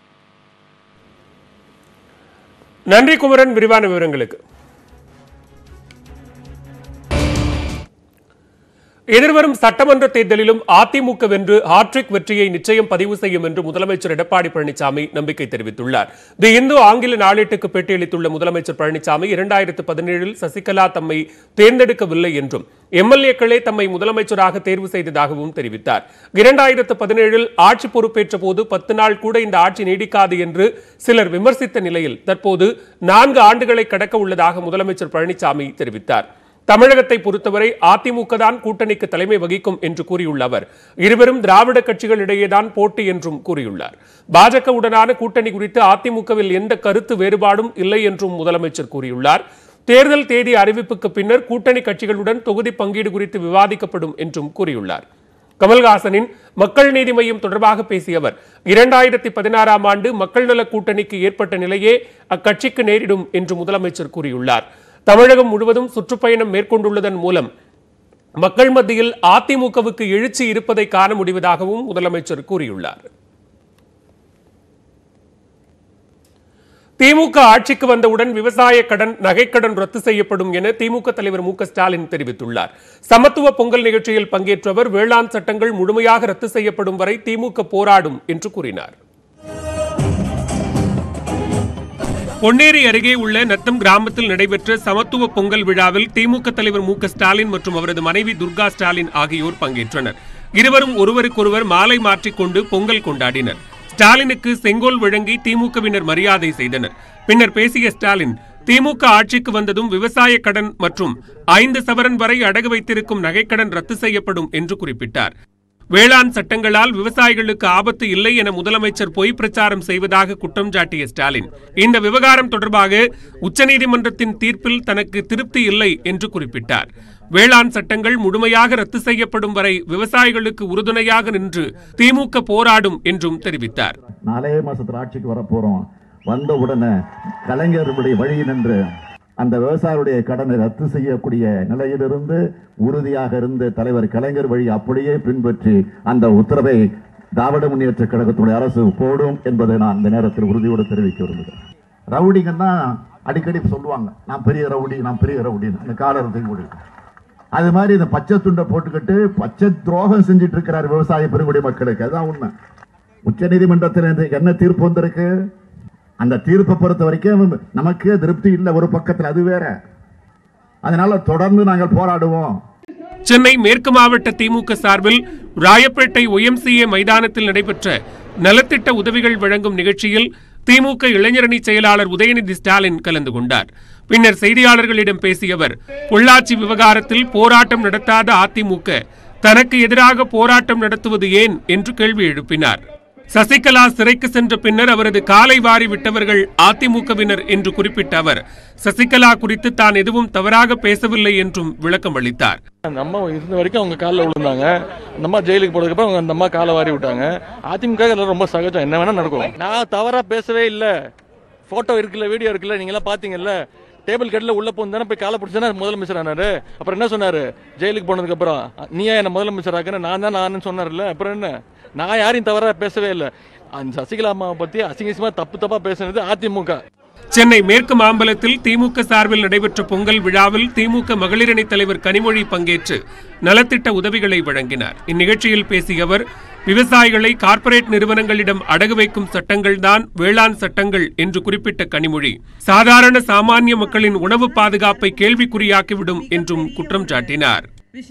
நன்றி குமரன், விரிவான விவரங்களுக்கு. எதிர்வரும் சட்டமன்ற தேர்தலிலும் அதிமுக வென்று ஹாட்ரிக் வெற்றியை நிச்சயம் பதிவு செய்யும் என்று முதலமைச்சர் எடப்பாடி பழனிசாமி நம்பிக்கை தெரிவித்துள்ளார். தி இந்து ஆங்கில நாளேட்டுக்கு பேட்டியளித்துள்ள முதலமைச்சர் பழனிசாமி இரண்டாயிரத்து பதினேழில் சசிகலா தம்மை தேர்ந்தெடுக்கவில்லை என்றும் எம்எல்ஏக்களே தம்மை முதலமைச்சராக தேர்வு செய்ததாகவும் தெரிவித்தார். இரண்டாயிரத்து பதினேழில் ஆட்சி பொறுப்பேற்ற போது பத்து நாள் கூட இந்த ஆட்சி நீடிக்காது என்று சிலர் விமர்சித்த நிலையில் தற்போது நான்கு ஆண்டுகளை கடக்க உள்ளதாக முதலமைச்சர் பழனிசாமி தெரிவித்தார். தமிழகத்தை பொறுத்தவரை அதிமுக தான் கூட்டணிக்கு தலைமை வகிக்கும் என்று கூறியுள்ள அவர் இருவரும் திராவிட கட்சிகள் இடையேதான் போட்டி என்றும் கூறியுள்ளார். பாஜகவுடனான கூட்டணி குறித்து அதிமுகவில் எந்த கருத்து வேறுபாடும் இல்லை என்றும் முதலமைச்சர் கூறியுள்ளார். தேர்தல் தேதி அறிவிப்புக்கு பின்னர் கூட்டணி கட்சிகளுடன் தொகுதி பங்கீடு குறித்து விவாதிக்கப்படும் என்றும் கூறியுள்ளார். கமல்ஹாசனின் மக்கள் நீதி மையம் தொடர்பாக பேசிய அவர் இரண்டாயிரத்தி பதினாறாம் ஆண்டு மக்கள் நல கூட்டணிக்கு ஏற்பட்ட நிலையே அக்கட்சிக்கு நேரிடும் என்று முதலமைச்சர் கூறியுள்ளார். தமிழகம் முழுவதும் சுற்றுப்பயணம் மேற்கொண்டுள்ளதன் மூலம் மக்கள் மத்தியில் அதிமுகவுக்கு எழுச்சி இருப்பதை காண முடிவதாகவும் முதலமைச்சர் கூறியுள்ளார். திமுக ஆட்சிக்கு வந்தவுடன் விவசாய கடன், நகைக்கடன் ரத்து செய்யப்படும் என திமுக தலைவர் மு க ஸ்டாலின் தெரிவித்துள்ளார். சமத்துவ பொங்கல் நிகழ்ச்சியில் பங்கேற்ற அவர் வேளாண் சட்டங்கள் முழுமையாக ரத்து செய்யப்படும் வரை திமுக போராடும் என்று கூறினார். பொன்னேரி அருகே உள்ள நத்தம் கிராமத்தில் நடைபெற்ற சமத்துவ பொங்கல் விழாவில் திமுக தலைவர் மு க ஸ்டாலின் மற்றும் அவரது மனைவி துர்கா ஸ்டாலின் ஆகியோர் பங்கேற்றனர். இருவரும் ஒருவருக்கொருவர் மாலை மாற்றிக்கொண்டு பொங்கல் கொண்டாடினர். ஸ்டாலினுக்கு செங்கோல் வழங்கி திமுகவினர் மரியாதை செய்தனர். பின்னர் பேசிய ஸ்டாலின், திமுக ஆட்சிக்கு வந்ததும் விவசாய கடன் மற்றும் ஐந்து சவரன் வரை அடகு வைத்திருக்கும் நகைக்கடன் ரத்து செய்யப்படும் என்று குறிப்பிட்டார். வேளாண் சட்டங்களால் விவசாயிகளுக்கு ஆபத்து இல்லை என முதலமைச்சர் பொய் பிரச்சாரம் செய்வதாக குற்றம் சாட்டிய ஸ்டாலின் இந்த விவகாரம் தொடர்பாக உச்சநீதிமன்றத்தின் தீர்ப்பில் தனக்கு திருப்தி இல்லை என்று குறிப்பிட்டார். வேளாண் சட்டங்கள் முழுமையாக ரத்து செய்யப்படும் வரை விவசாயிகளுக்கு உறுதுணையாக நின்று திமுக போராடும் என்றும் தெரிவித்தார். நாலே மாசத்துல ஆட்சிக்கு வரப்போறோம், வந்த உடனே கலைஞருடைய வழி நின்று அந்த விவசாயிகளுடைய கடனை ரத்து செய்யக்கூடிய நிலையிலிருந்து உறுதியாக இருந்த தலைவர் கலைஞர் வழி அப்படியே பின்பற்றி அந்த உத்தரவை திராவிட முன்னேற்ற கழகத்துடைய அரசு போடும் என்பதை நான் இந்த நேரத்தில் உறுதியோடு தெரிவிக்க விரும்புகிறேன். ரவுடிங்க தான் அடிக்கடி சொல்லுவாங்க, நான் பெரிய ரவுடி, நான் பெரிய ரவுடின்னு அந்த காலத்தை கொடுக்கும். அது மாதிரி இந்த பச்சை துண்டை போட்டுக்கிட்டு பச்சை துரோகம் செஞ்சுட்டு இருக்கிறார் விவசாய பெருங்குடி மக்களுக்கு. அதுதான் உண்மை. உச்ச நீதிமன்றத்தில் என்ன தீர்ப்பு வந்திருக்கு? அந்த தீர்ப்பை பொறுத்த வரைக்கும் நமக்கு திருப்தி இல்லை ஒரு பக்கத்தில், அது வேற. அதனால தொடர்ந்து நாங்கள் போராடுவோம். சென்னை மேற்கு மாவட்ட திமுக சார்பில் ராயப்பேட்டை ஒய்எம்சிஏ மைதானத்தில் நடைபெற்ற நலத்திட்ட உதவிகள் வழங்கும் நிகழ்ச்சியில் திமுக இளைஞரணி செயலாளர் உதயநிதி ஸ்டாலின் கலந்து கொண்டார். பின்னர் செய்தியாளர்களிடம் பேசிய அவர், பொள்ளாச்சி விவகாரத்தில் போராட்டம் நடத்தாத அதிமுக தனக்கு எதிராக போராட்டம் நடத்துவது ஏன் என்று கேள்வி எழுப்பினார். சசிகலா சிறைக்கு சென்ற பின்னர் அவரது காலை வாரி விட்டவர்கள் அதிமுகவினர் என்று குறிப்பிட்ட அவர், சசிகலா குறித்து தான் எதுவும் தவறாக பேசவில்லை என்றும் விளக்கம் அளித்தார். அந்த அம்மா இருந்த வரைக்கும் அவங்க காலில் விழுந்தாங்க. அந்த அம்மா ஜெயிலுக்கு போனதுக்கு அப்புறம் அந்த அம்மா காலை வாரி விட்டாங்க. அதிமுக ரொம்ப சகஜம், என்ன வேணா நடக்கும். நான் தவறா பேசவே இல்லை. போட்டோ இருக்குல்ல, வீடியோ இருக்குல்ல, நீங்க எல்லாம் பாத்தீங்கல்ல. டேபிள் கட்டில உள்ள போந்தானே போய் காலை பிடிச்சா முதலமைச்சர் ஆனாரு. அப்புறம் என்ன சொன்னாரு? ஜெயிலுக்கு போனதுக்கு அப்புறம் நீ என்ன முதலமைச்சர் ஆக்குற, நான் தான் நான் சொன்னார்ல. அப்புறம் என்ன, நான் யாரையும் தவறா பேசவே இல்லை. அந்த சசிகலா அம்மாவை பத்தி அசிங்கமா தப்பு தப்பா பேசுனது அதிமுக. சென்னை மேற்கு மாம்பலத்தில் திமுக சார்பில் நடைபெற்ற பொங்கல் விழாவில் திமுக மகளிரணி தலைவர் கனிமொழி பங்கேற்று நலத்திட்ட உதவிகளை வழங்கினார். இந்நிகழ்ச்சியில் பேசிய அவர், விவசாயிகளை கார்ப்பரேட் நிறுவனங்களிடம் அடகு வைக்கும் சட்டங்கள்தான் வேளாண் சட்டங்கள் என்று குறிப்பிட்ட கனிமொழி, சாதாரண சாமானிய மக்களின் உணவு பாதுகாப்பை கேள்விக்குறியாக்கிவிடும் என்றும் குற்றம் சாட்டினார்.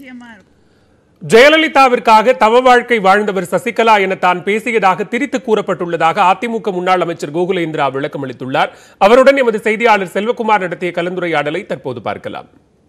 ஜெயலலிதாவிற்காக தவ வாழ்க்கை வாழ்ந்தவர் சசிகலா என தான் பேசியதாக திரித்து கூறப்பட்டுள்ளதாக அதிமுக முன்னாள் அமைச்சர் கோகுலேந்திரா விளக்கம் அளித்துள்ளார். அவருடன் எமது செய்தியாளர் செல்வகுமார் நடத்திய கலந்துரையாடலை தற்போது பார்க்கலாம்.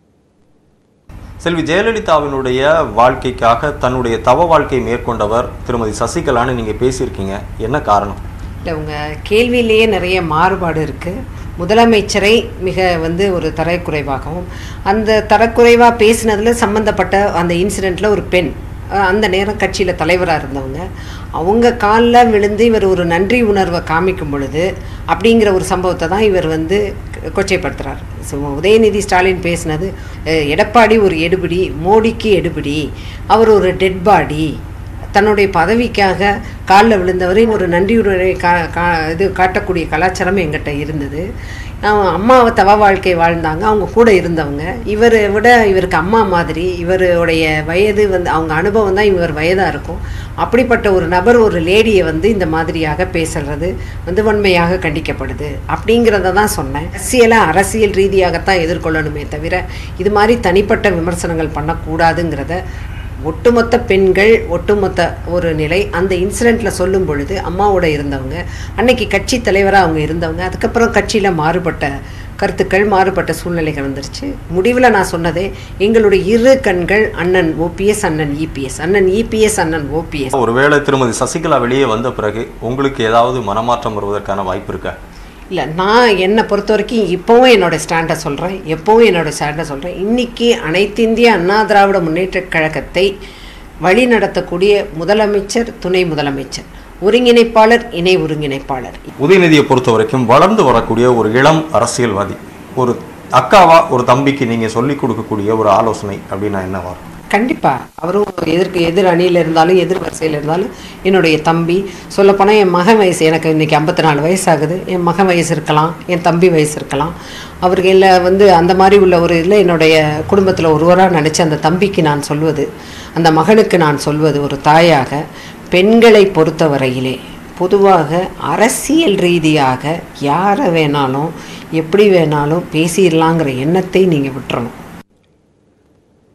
செல்வி ஜெயலலிதாவினுடைய வாழ்க்கைக்காக தன்னுடைய தவ வாழ்க்கை மேற்கொண்டவர் திருமதி சசிகலான்னு நீங்க பேசியிருக்கீங்க, என்ன காரணம்? இல்லை, உங்கள் கேள்வியிலேயே நிறைய மாறுபாடு இருக்குது. முதலமைச்சரை மிக வந்து ஒரு தரக்குறைவாகவும், அந்த தரக்குறைவாக பேசினதில் சம்மந்தப்பட்ட அந்த இன்சிடெண்ட்டில் ஒரு பெண், அந்த நேரம் கட்சியில் தலைவராக இருந்தவங்க, அவங்க காலில் விழுந்து இவர் ஒரு நன்றி உணர்வை காமிக்கும் பொழுது அப்படிங்கிற ஒரு சம்பவத்தை தான் இவர் வந்து கொச்சைப்படுத்துகிறார். ஸோ உதயநிதி ஸ்டாலின் பேசினது, எடப்பாடி ஒரு எடுபிடி, மோடிக்கு எடுபிடி, அவர் ஒரு டெட் பாடி, தன்னுடைய பதவிக்காக காலில் விழுந்தவரையும் ஒரு நன்றியுரை கா கா இது காட்டக்கூடிய கலாச்சாரம் எங்கிட்ட இருந்தது. அம்மாவை தவ வாழ்க்கை வாழ்ந்தாங்க, அவங்க கூட இருந்தவங்க. இவரை விட இவருக்கு அம்மா மாதிரி, இவருடைய வயது வந்து அவங்க அனுபவம் தான் இவர் வயதாக இருக்கும். அப்படிப்பட்ட ஒரு நபர் ஒரு லேடியை வந்து இந்த மாதிரியாக பேசுறது வந்து வன்மையாக கண்டிக்கப்படுது அப்படிங்கிறத தான் சொன்னேன். அரசியலை அரசியல் ரீதியாகத்தான் எதிர்கொள்ளணுமே தவிர இது மாதிரி தனிப்பட்ட விமர்சனங்கள் பண்ணக்கூடாதுங்கிறத ஒட்டுமொத்த பெண்கள், ஒட்டுமொத்த ஒரு நிலை அந்த இன்சிடெண்ட்டில் சொல்லும் பொழுது அம்மாவோட இருந்தவங்க, அன்னைக்கு கட்சி தலைவராக அவங்க இருந்தவங்க, அதுக்கப்புறம் கட்சியில் மாறுபட்ட கருத்துக்கள், மாறுபட்ட சூழ்நிலைகள் வந்துருச்சு. முடிவில் நான் சொன்னதே, எங்களுடைய இரு கண்கள் அண்ணன் ஓபிஎஸ், அண்ணன் இபிஎஸ், அண்ணன் இபிஎஸ், அண்ணன் ஓபிஎஸ். ஒருவேளை திருமதி சசிகலா வெளியே வந்த பிறகு உங்களுக்கு ஏதாவது மனமாற்றம் வருவதற்கான வாய்ப்பு இருக்கா? இல்லை, நான் என்னை பொறுத்த வரைக்கும் இப்போவும் என்னோடய ஸ்டாண்டை சொல்கிறேன், எப்போவும் என்னோடய ஸ்டாண்டை சொல்கிறேன். இன்றைக்கி அனைத்து இந்திய அண்ணா திராவிட முன்னேற்றக் கழகத்தை வழி நடத்தக்கூடிய முதலமைச்சர், துணை முதலமைச்சர், ஒருங்கிணைப்பாளர், இணை ஒருங்கிணைப்பாளர். உதயநிதியை பொறுத்த வரைக்கும் வளர்ந்து வரக்கூடிய ஒரு இளம் அரசியல்வாதி, ஒரு அக்காவா ஒரு தம்பிக்கு நீங்கள் சொல்லிக் கொடுக்கக்கூடிய ஒரு ஆலோசனை அப்படின்னா என்ன வரும்? கண்டிப்பாக அவரும் எதிர்க்கு எதிர் அணியில் இருந்தாலும் எதிர் வரிசையில் இருந்தாலும் என்னுடைய தம்பி, சொல்லப்போனால் என் மகன் வயசு, எனக்கு இன்றைக்கி ஐம்பத்தி நாலு வயசு ஆகுது, என் மகன் வயசு இருக்கலாம், என் தம்பி வயசு இருக்கலாம். அவர்களில் வந்து அந்த மாதிரி உள்ள ஒரு இதில் என்னுடைய குடும்பத்தில் ஒருவராக நினச்சி அந்த தம்பிக்கு நான் சொல்வது, அந்த மகனுக்கு நான் சொல்வது ஒரு தாயாக, பெண்களை பொறுத்த வரையிலே பொதுவாக அரசியல் ரீதியாக யாரை வேணாலும் எப்படி வேணாலும் பேசிடலாங்கிற எண்ணத்தை நீங்கள் விட்டுறணும்.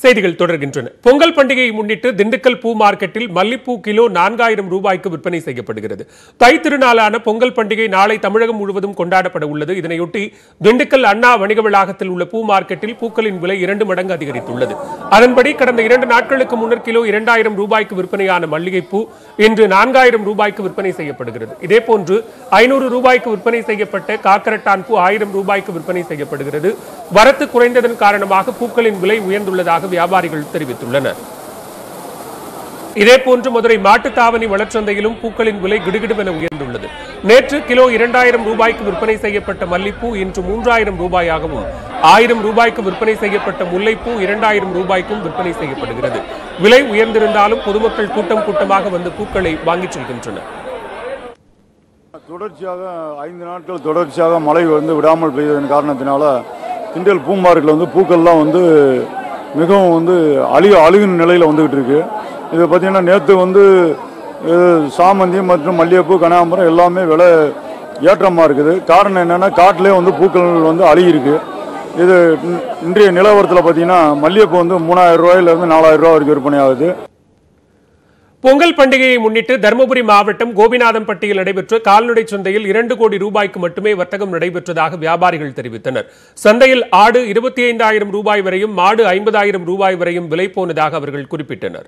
செய்திகள் தொடர்கின்றன. பொங்கல் பண்டிகையை முன்னிட்டு திண்டுக்கல் பூ மார்க்கெட்டில் மல்லிப்பூ கிலோ நான்காயிரம் ரூபாய்க்கு விற்பனை செய்யப்படுகிறது. தை திருநாளான பொங்கல் பண்டிகை நாளை தமிழகம் முழுவதும் கொண்டாடப்பட உள்ளது. இதனையொட்டி திண்டுக்கல் அண்ணா வணிக வளாகத்தில் உள்ள பூ மார்க்கெட்டில் பூக்களின் விலை இரண்டு மடங்கு அதிகரித்துள்ளது. அதன்படி கடந்த இரண்டு நாட்களுக்கு முன்னர் கிலோ இரண்டாயிரம் ரூபாய்க்கு விற்பனையான மல்லிகைப்பூ இன்று நான்காயிரம் ரூபாய்க்கு விற்பனை செய்யப்படுகிறது. இதேபோன்று ஐநூறு ரூபாய்க்கு விற்பனை செய்யப்பட்ட காக்கரட்டான் பூ ஆயிரம் ரூபாய்க்கு விற்பனை செய்யப்படுகிறது. வரத்து குறைந்ததன் காரணமாக பூக்களின் விலை உயர்ந்துள்ளதாக வியாபாரிகள் தெரிவித்துள்ளனர். இதேபோன்று மதுரை மாட்டுத்தாவணி வளர்ச்சந்தையிலும் பூக்களின் விலை கிடுகிடுவென உயர்ந்துள்ளது. நேற்று கிலோ இரண்டாயிரம் ரூபாய்க்கு விற்பனை செய்யப்பட்ட மல்லிப்பூ இன்று மூன்றாயிரம் ரூபாயாகவும் ஆயிரம் ரூபாய்க்கு விற்பனை செய்யப்பட்ட முல்லைப்பூ இரண்டாயிரம் ரூபாய்க்கும் விற்பனை செய்யப்படுகிறது. விலை உயர்ந்திருந்தாலும் பொதுமக்கள் கூட்டம் கூட்டமாக வந்து பூக்களை வாங்கிச் செல்கின்றனர். தொடர்ச்சியாக ஐந்து நாட்கள் தொடர்ச்சியாக மழை வந்து விடாமல் பெய்ததன் காரணத்தினால திண்டுக்கல் பூ மார்க்கெட்டில் வந்து பூக்கள்லாம் வந்து மிகவும் வந்து அழி அழுகின நிலையில் வந்துகிட்டு இருக்கு. இது பார்த்தீங்கன்னா நேற்று வந்து சாமந்தி மற்றும் மல்லிகைப்பூ கனகாம்பரம் எல்லாமே விலை ஏற்றமாக இருக்குது. காரணம் என்னென்னா காட்டிலே வந்து பூக்கள் வந்து அழுகிருக்கு. இது இன்றைய நிலவரத்தில் பார்த்தீங்கன்னா மல்லிகைப்பூ வந்து மூணாயிரம் ரூபாயிலிருந்து நாலாயிரம் ரூபாய் வரைக்கும் விற்பனை ஆகுது. பொங்கல் பண்டிகையை முன்னிட்டு தருமபுரி மாவட்டம் கோபிநாதம்பட்டியில் நடைபெற்ற கால்நடை சந்தையில் இரண்டு கோடி ரூபாய்க்கு மட்டுமே வர்த்தகம் நடைபெற்றதாக வியாபாரிகள் தெரிவித்தனர். சந்தையில் ஆடு இருபத்தி ஐந்தாயிரம் ரூபாய் வரையும் மாடு ஐம்பதாயிரம் ரூபாய் வரையும் விலை போனதாக அவர்கள் குறிப்பிட்டனர்.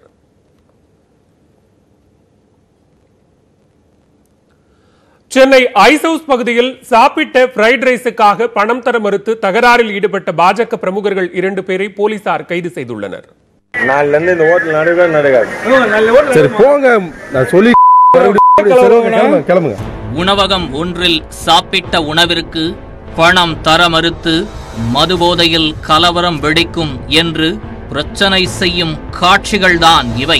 சென்னை ஐஸ் ஹவுஸ் பகுதியில் சாப்பிட்ட பிரைட் ரைஸுக்காக பணம் தர மறுத்து தகராறில் ஈடுபட்ட பாஜக பிரமுகர்கள் இரண்டு பேரை போலீசார் கைது செய்துள்ளனர். உணவகம் ஒன்றில் சாப்பிட்ட உணவிற்கு பணம் தர மறுத்து மதுபோதையில் கலவரம் வெடிக்கும் என்று பிரச்சனை செய்யும் காட்சிகள்தான் இவை.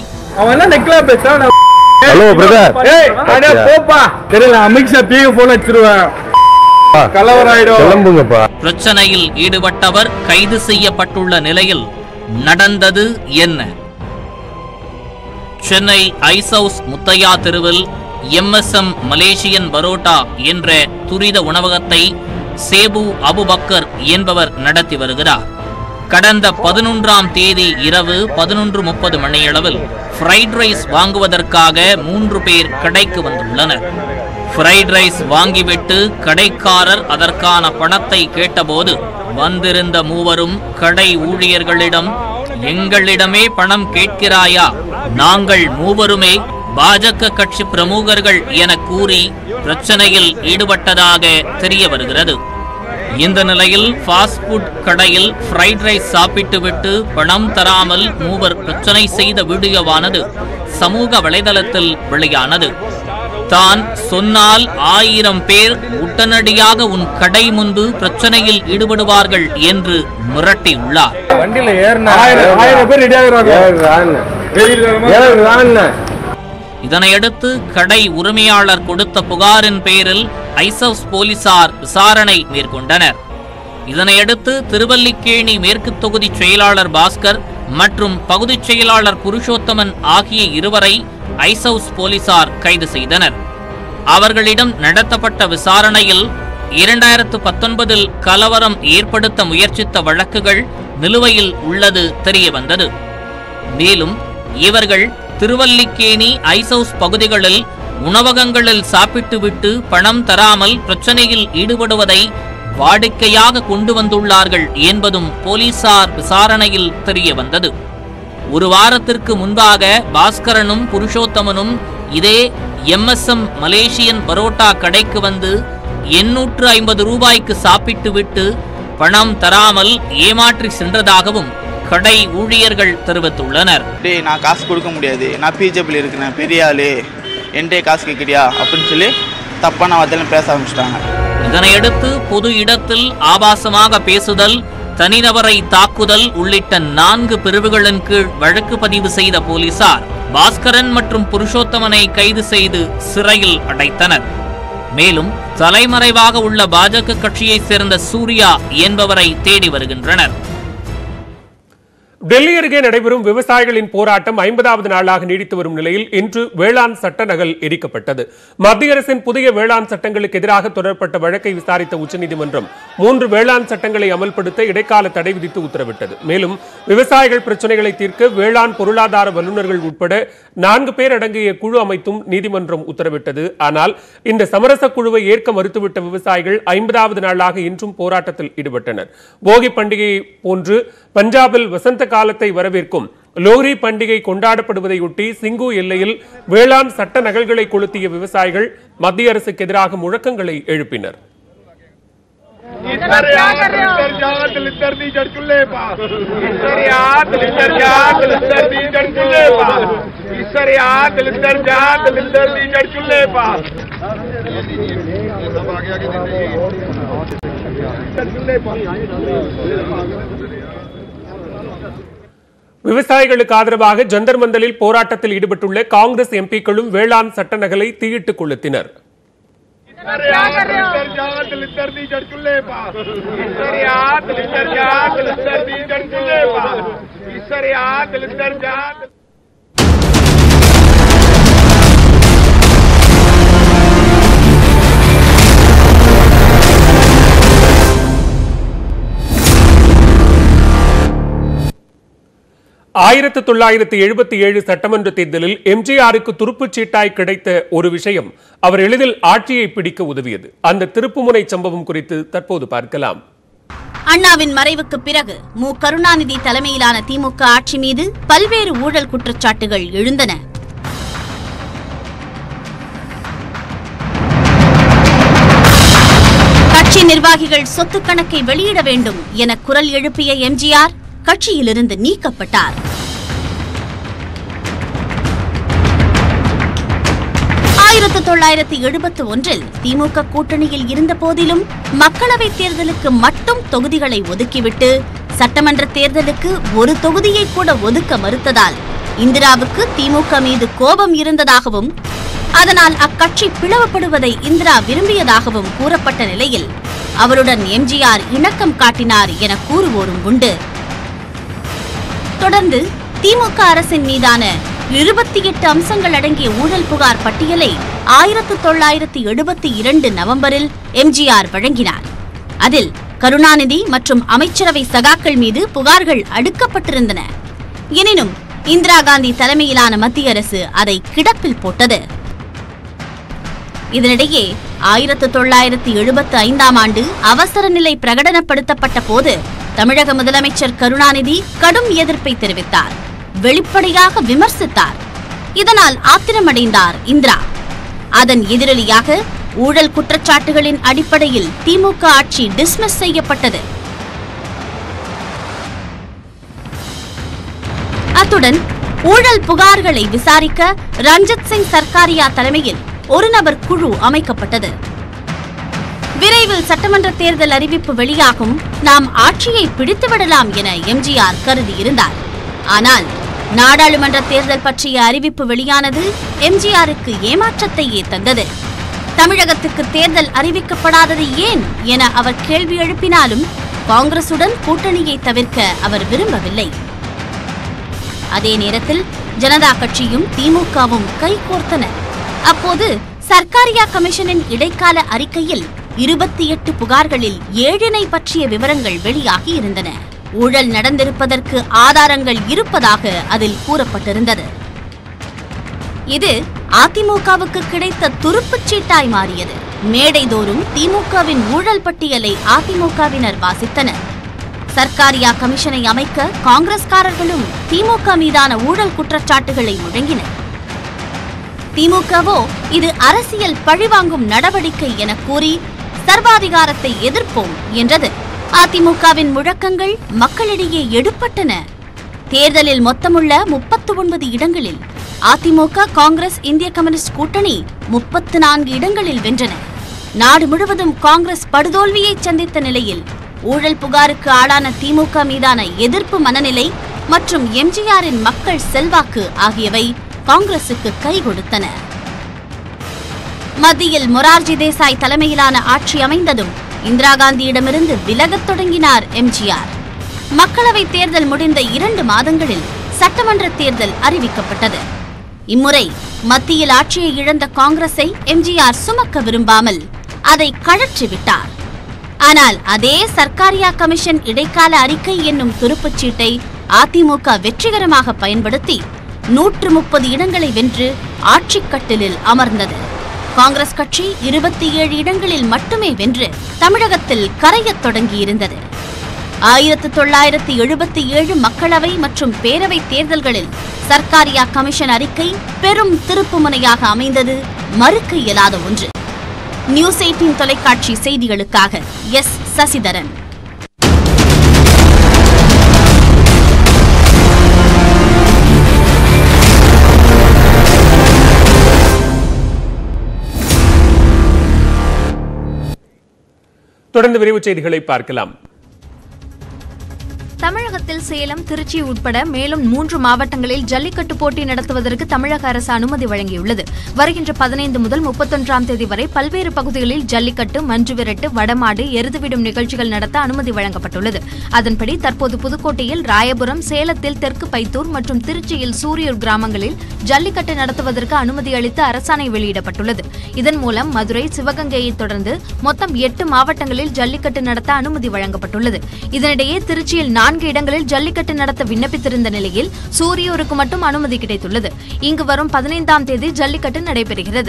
பிரச்சனையில் ஈடுபட்டவர் கைது செய்யப்பட்டுள்ள நிலையில் நடந்தது என்ன? சென்னை ஐஸ் ஹவுஸ் முத்தையா தெருவில் M S M Malaysian parotta என்ற துரித உணவகத்தை சேபு அபுபக்கர் என்பவர் நடத்தி வருகிறார். கடந்த பதினொன்றாம் தேதி இரவு பதினொன்று முப்பது மணியளவில் ஃப்ரைட் ரைஸ் வாங்குவதற்காக மூன்று பேர் கடைக்கு வந்துள்ளனர். ஃப்ரைட் ரைஸ் வாங்கிவிட்டு கடைக்காரர் அதற்கான பணத்தை கேட்டபோது வந்திருந்த மூவரும் கடை ஊழியர்களிடம், எங்களிடமே பணம் கேட்கிறாயா, நாங்கள் மூவருமே பாஜக கட்சி பிரமுகர்கள் என கூறி பிரச்சனையில் ஈடுபட்டதாக தெரிய வருகிறது. இந்த நிலையில் ஃபாஸ்ட் ஃபுட் கடையில் ஃப்ரைட் ரைஸ் சாப்பிட்டுவிட்டு பணம் தராமல் மூவர் பிரச்சனை செய்த வீடியோவானது சமூக வலைதளத்தில் வெளியானது. தான் சொன்னால் ஆயிரம் பேர் உடனடியாக உன் கடை முன்பு பிரச்சனையில் ஈடுபடுவார்கள் என்று மிரட்டியுள்ளார். இதனையடுத்து கடை உரிமையாளர் கொடுத்த புகாரின் பேரில் ஐஸ் ஹவுஸ் போலீசார் விசாரணை மேற்கொண்டனர். இதனையடுத்து திருவல்லிக்கேணி மேற்கு தொகுதி செயலாளர் பாஸ்கர் மற்றும் பகுதி செயலாளர் புருஷோத்தமன் ஆகிய இருவரை ஐஸ் ஹவுஸ் போலீசார் கைது செய்தனர். அவர்களிடம் நடத்தப்பட்ட விசாரணையில் இரண்டாயிரத்து பத்தொன்பதில் கலவரம் ஏற்படுத்த முயற்சித்த வழக்குகள் நிலுவையில் உள்ளது தெரிய வந்தது. மேலும் இவர்கள் திருவல்லிக்கேணி ஐஸ் ஹவுஸ் பகுதிகளில் உணவகங்களில் சாப்பிட்டுவிட்டு பணம் தராமல் பிரச்சனையில் ஈடுபடுவதை வாடிக்கையாக கொண்டு வந்துள்ளார்கள் என்பதும் போலீசார் விசாரணையில் தெரிய வந்தது. ஒரு வாரத்திற்கு முன்பாக பாஸ்கரனும் புருஷோத்தமனும் இதே M S M Malaysian parotta கடைக்கு வந்து எண்ணூற்று ஐம்பது ரூபாய்க்கு சாப்பிட்டுவிட்டு பணம் தராமல் ஏமாற்றி சென்றதாகவும் கடை ஊழியர்கள் தெரிவித்துள்ளனர். டேய், நான் காசு கொடுக்க முடியாது, நான் பிஜேபியில் இருக்கிறேன், பெரிய ஆளு, என்கிட்ட காசு கேட்குறியா அப்படின்னு சொல்லி தப்பான வார்த்தையில பேச ஆரம்பிச்சிட்டாங்க. இதனையடுத்து பொது இடத்தில் ஆபாசமாக பேசுதல், தனிநபரை தாக்குதல் உள்ளிட்ட நான்கு பிரிவுகளின் கீழ் வழக்கு பதிவு செய்த போலீசார் பாஸ்கரன் மற்றும் புருஷோத்தமனை கைது செய்து சிறையில் அடைத்தனர். மேலும் தலைமறைவாக உள்ள பாஜக கட்சியைச் சேர்ந்த சூர்யா என்பவரை தேடி வருகின்றனர். டெல்லி அருகே நடைபெறும் விவசாயிகளின் போராட்டம் ஐம்பதாவது நாளாக நீடித்து வரும் நிலையில் இன்று வேளாண் சட்ட நகல் எரிக்கப்பட்டது. மத்திய அரசின் புதிய வேளாண் சட்டங்களுக்கு எதிராக தொடரப்பட்ட வழக்கை விசாரித்த உச்சநீதிமன்றம் மூன்று வேளாண் சட்டங்களை அமல்படுத்த இடைக்கால தடை விதித்து உத்தரவிட்டது. மேலும் விவசாயிகள் பிரச்சனைகளை தீர்க்க வேளாண் பொருளாதார வல்லுநர்கள் உட்பட நான்கு பேர் அடங்கிய குழு அமைத்தும் நீதிமன்றம் உத்தரவிட்டது. ஆனால் இந்த சமரச குழுவை ஏற்க மறுத்துவிட்ட விவசாயிகள் ஐம்பதாவது நாளாக இன்றும் போராட்டத்தில் ஈடுபட்டனர். போகி பண்டிகையை போன்று பஞ்சாபில் வசந்த காலத்தை வரவேற்கும் லோஹ்ரி பண்டிகை கொண்டாடப்படுவதையொட்டி சிங்கு எல்லையில் வேளாண் சட்ட நகல்களை கொளுத்திய விவசாயிகள் மத்திய அரசுக்கு எதிராக முழக்கங்களை எழுப்பினர். விவசாயிகளுக்கு ஆதரவாக ஜந்தர் மந்தலில் போராட்டத்தில் ஈடுபட்டுள்ள காங்கிரஸ் எம்பிக்களும் வேளாண் சட்ட நகலை தீயிட்டு கொளுத்தினர். ஆயிரத்தி தொள்ளாயிரத்தி எழுபத்தி ஏழு சட்டமன்ற தேர்தலில் எம்ஜிஆருக்கு துருப்புச் சீட்டாய் கிடைத்த ஒரு விஷயம் அவர் எளிதில் ஆட்சியை பிடிக்க உதவியது. அந்த திருப்புமுனை சம்பவம் குறித்து தற்போது பார்க்கலாம். அண்ணாவின் மறைவுக்கு பிறகு மு கருணாநிதி தலைமையிலான திமுக ஆட்சி மீது பல்வேறு ஊழல் குற்றச்சாட்டுகள் எழுந்தன. கட்சி நிர்வாகிகள் சொத்து கணக்கை வெளியிட வேண்டும் என குரல் எழுப்பிய எம்ஜிஆர் கட்சியிலிருந்து நீக்கப்பட்டார். ஆயிரத்தி தொள்ளாயிரத்தி எழுபத்தி ஒன்றில் திமுக கூட்டணியில் இருந்த போதிலும் மக்களவைத் தேர்தலுக்கு மட்டும் தொகுதிகளை ஒதுக்கிவிட்டு சட்டமன்ற தேர்தலுக்கு ஒரு தொகுதியை கூட ஒதுக்க மறுத்ததால் இந்திராவுக்கு திமுக மீது கோபம் இருந்ததாகவும் அதனால் அக்கட்சி பிளவுபடுவதை இந்திரா விரும்பியதாகவும் கூறப்பட்ட நிலையில் அவருடன் எம்ஜிஆர் இணக்கம் காட்டினார் என கூறுவோரும் உண்டு. தொடர்ந்து திமுக அரசின் மீதான இருபத்தி எட்டு அம்சங்கள் அடங்கிய ஊழல் புகார் பட்டியலை ஆயிரத்தி தொள்ளாயிரத்தி எழுபத்தி இரண்டு நவம்பரில் எம்ஜிஆர் வழங்கினார். அதில் கருணாநிதி மற்றும் அமைச்சரவை சகாக்கள் மீது புகார்கள் அடுக்கப்பட்டிருந்தன. எனினும் இந்திரா காந்தி தலைமையிலான மத்திய அரசு அதை கிடப்பில் போட்டது. இதனிடையே ஆயிரத்தி தொள்ளாயிரத்தி எழுபத்தி ஐந்தாம் ஆண்டு அவசர நிலை பிரகடனப்படுத்தப்பட்ட போது தமிழக முதலமைச்சர் கருணாநிதி கடும் எதிர்ப்பை தெரிவித்தார், வெளிப்படையாக விமர்சித்தார். இதனால் ஆத்திரமடைந்தார் இந்திரா. அதன் எதிரொலியாக ஊழல் குற்றச்சாட்டுகளின் அடிப்படையில் திமுக ஆட்சி டிஸ்மிஸ் செய்யப்பட்டது. அத்துடன் ஊழல் புகார்களை விசாரிக்க ரஞ்சித் சிங் சர்க்காரியா தலைமையில் ஒரு நபர் குழு அமைக்கப்பட்டது. விரைவில் சட்டமன்ற தேர்தல் அறிவிப்பு வெளியாகும், நாம் ஆட்சியை பிடித்துவிடலாம் என எம்ஜிஆர் கருதியிருந்தார். ஆனால் நாடாளுமன்ற தேர்தல் பற்றிய அறிவிப்பு வெளியானது எம்ஜிஆருக்கு ஏமாற்றத்தையே தந்தது. தமிழகத்துக்கு தேர்தல் அறிவிக்கப்படாதது ஏன் என அவர் கேள்வி எழுப்பினாலும் காங்கிரசுடன் கூட்டணியை தவிர்க்க அவர் விரும்பவில்லை. அதே நேரத்தில் ஜனதா கட்சியும் திமுகவும் கைகோர்த்தன. அப்போது சர்க்காரியா கமிஷனின் இடைக்கால அறிக்கையில் இருபத்தி எட்டு புகார்களில் ஏழினை பற்றிய விவரங்கள் வெளியாகி இருந்தன. ஊழல் நடந்திருப்பதற்கு ஆதாரங்கள் இருப்பதாக அதில் கூறப்பட்டிருந்தது. இது அதிமுகவுக்கு கிடைத்த துருப்புச் சீட்டாய் மாறியது. மேடைதோறும் திமுகவின் ஊழல் பட்டியலை அதிமுகவினர் வாசித்தனர். சர்க்காரியா கமிஷனை அமைக்க காங்கிரஸ்காரர்களும் திமுக மீதான ஊழல் குற்றச்சாட்டுகளை முழங்கினர். திமுகவோ இது அரசியல் பழிவாங்கும் நடவடிக்கை என கூறி சர்வாதிகாரத்தை எதிர்ப்போம் என்றது. அதிமுகவின் முழக்கங்கள் மக்களிடையே எடுப்பட்டன. தேர்தலில் மொத்தமுள்ள முப்பத்து ஒன்பது இடங்களில் அதிமுக, காங்கிரஸ், இந்திய கம்யூனிஸ்ட் கூட்டணி முப்பத்து நான்கு இடங்களில் வென்றன. நாடு முழுவதும் காங்கிரஸ் படுதோல்வியை சந்தித்த நிலையில் ஊழல் புகாருக்கு ஆளான திமுக மீதான எதிர்ப்பு மனநிலை மற்றும் எம்ஜிஆரின் மக்கள் செல்வாக்கு ஆகியவை காங்கிரசுக்கு கை கொடுத்தன. மத்தியில் மொரார்ஜி தேசாய் தலைமையிலான ஆட்சி அமைந்ததும் இந்திரா காந்தியிடமிருந்து விலகத் தொடங்கினார் எம்ஜிஆர். மக்களவை தேர்தல் முடிந்த இரண்டு மாதங்களில் சட்டமன்ற தேர்தல் அறிவிக்கப்பட்டது. இம்முறை மத்தியில் ஆட்சியை இழந்த காங்கிரஸை எம்ஜிஆர் சுமக்க விரும்பாமல் அதை கழற்றிவிட்டார். ஆனால் அதே சர்க்காரியா கமிஷன் இடைக்கால அறிக்கை என்னும் துருப்புச் சீட்டை அதிமுக வெற்றிகரமாக பயன்படுத்தி நூற்று முப்பது இடங்களை வென்று ஆட்சிக் கட்டிலில் அமர்ந்தது. காங்கிரஸ் கட்சி இருபத்தி ஏழு இடங்களில் மட்டுமே வென்று தமிழகத்தில் கரையத் தொடங்கியிருந்தது. ஆயிரத்து தொள்ளாயிரத்தி எழுபத்தி ஏழு மக்களவை மற்றும் பேரவை தேர்தல்களில் சர்க்காரியா கமிஷன் அறிக்கை பெரும் திருப்புமுனையாக அமைந்தது மறுக்க இயலாத ஒன்று. நியூஸ் எய்ட்டீன் தொலைக்காட்சி செய்திகளுக்காக எஸ் சசிதரன். தொடர்ந்து விரைவு செய்திகளை பார்க்கலாம். தமிழகத்தில் சேலம், திருச்சி உட்பட மேலும் மூன்று மாவட்டங்களில் ஜல்லிக்கட்டு போட்டி நடத்துவதற்கு தமிழக அரசு அனுமதி வழங்கியுள்ளது. வருகின்ற பதினைந்து முதல் முப்பத்தொன்றாம் தேதி வரை பல்வேறு பகுதிகளில் ஜல்லிக்கட்டு, மஞ்சுவிரட்டு, வடமாடு, எருதுவிடும் நிகழ்ச்சிகள் நடத்த அனுமதி வழங்கப்பட்டுள்ளது. அதன்படி தற்போது புதுக்கோட்டையில் ராயபுரம், சேலத்தில் தெற்கு பைத்தூர் மற்றும் திருச்சியில் சூரியூர் கிராமங்களில் ஜல்லிக்கட்டு நடத்துவதற்கு அனுமதி அளித்து அரசாணை வெளியிடப்பட்டுள்ளது. இதன் மூலம் மதுரை, சிவகங்கையை தொடர்ந்து மொத்தம் எட்டு மாவட்டங்களில் ஜல்லிக்கட்டு நடத்த அனுமதி வழங்கப்பட்டுள்ளது. இதனிடையே திருச்சியில் நான்கு இடங்களில் ஜல்லிக்கட்டு நடத்த விண்ணப்பித்திருந்த நிலையில் சூரியூருக்கு மட்டும் அனுமதி கிடைத்துள்ளது. இங்கு வரும் பதினைந்தாம் தேதி ஜல்லிக்கட்டு நடைபெறுகிறது.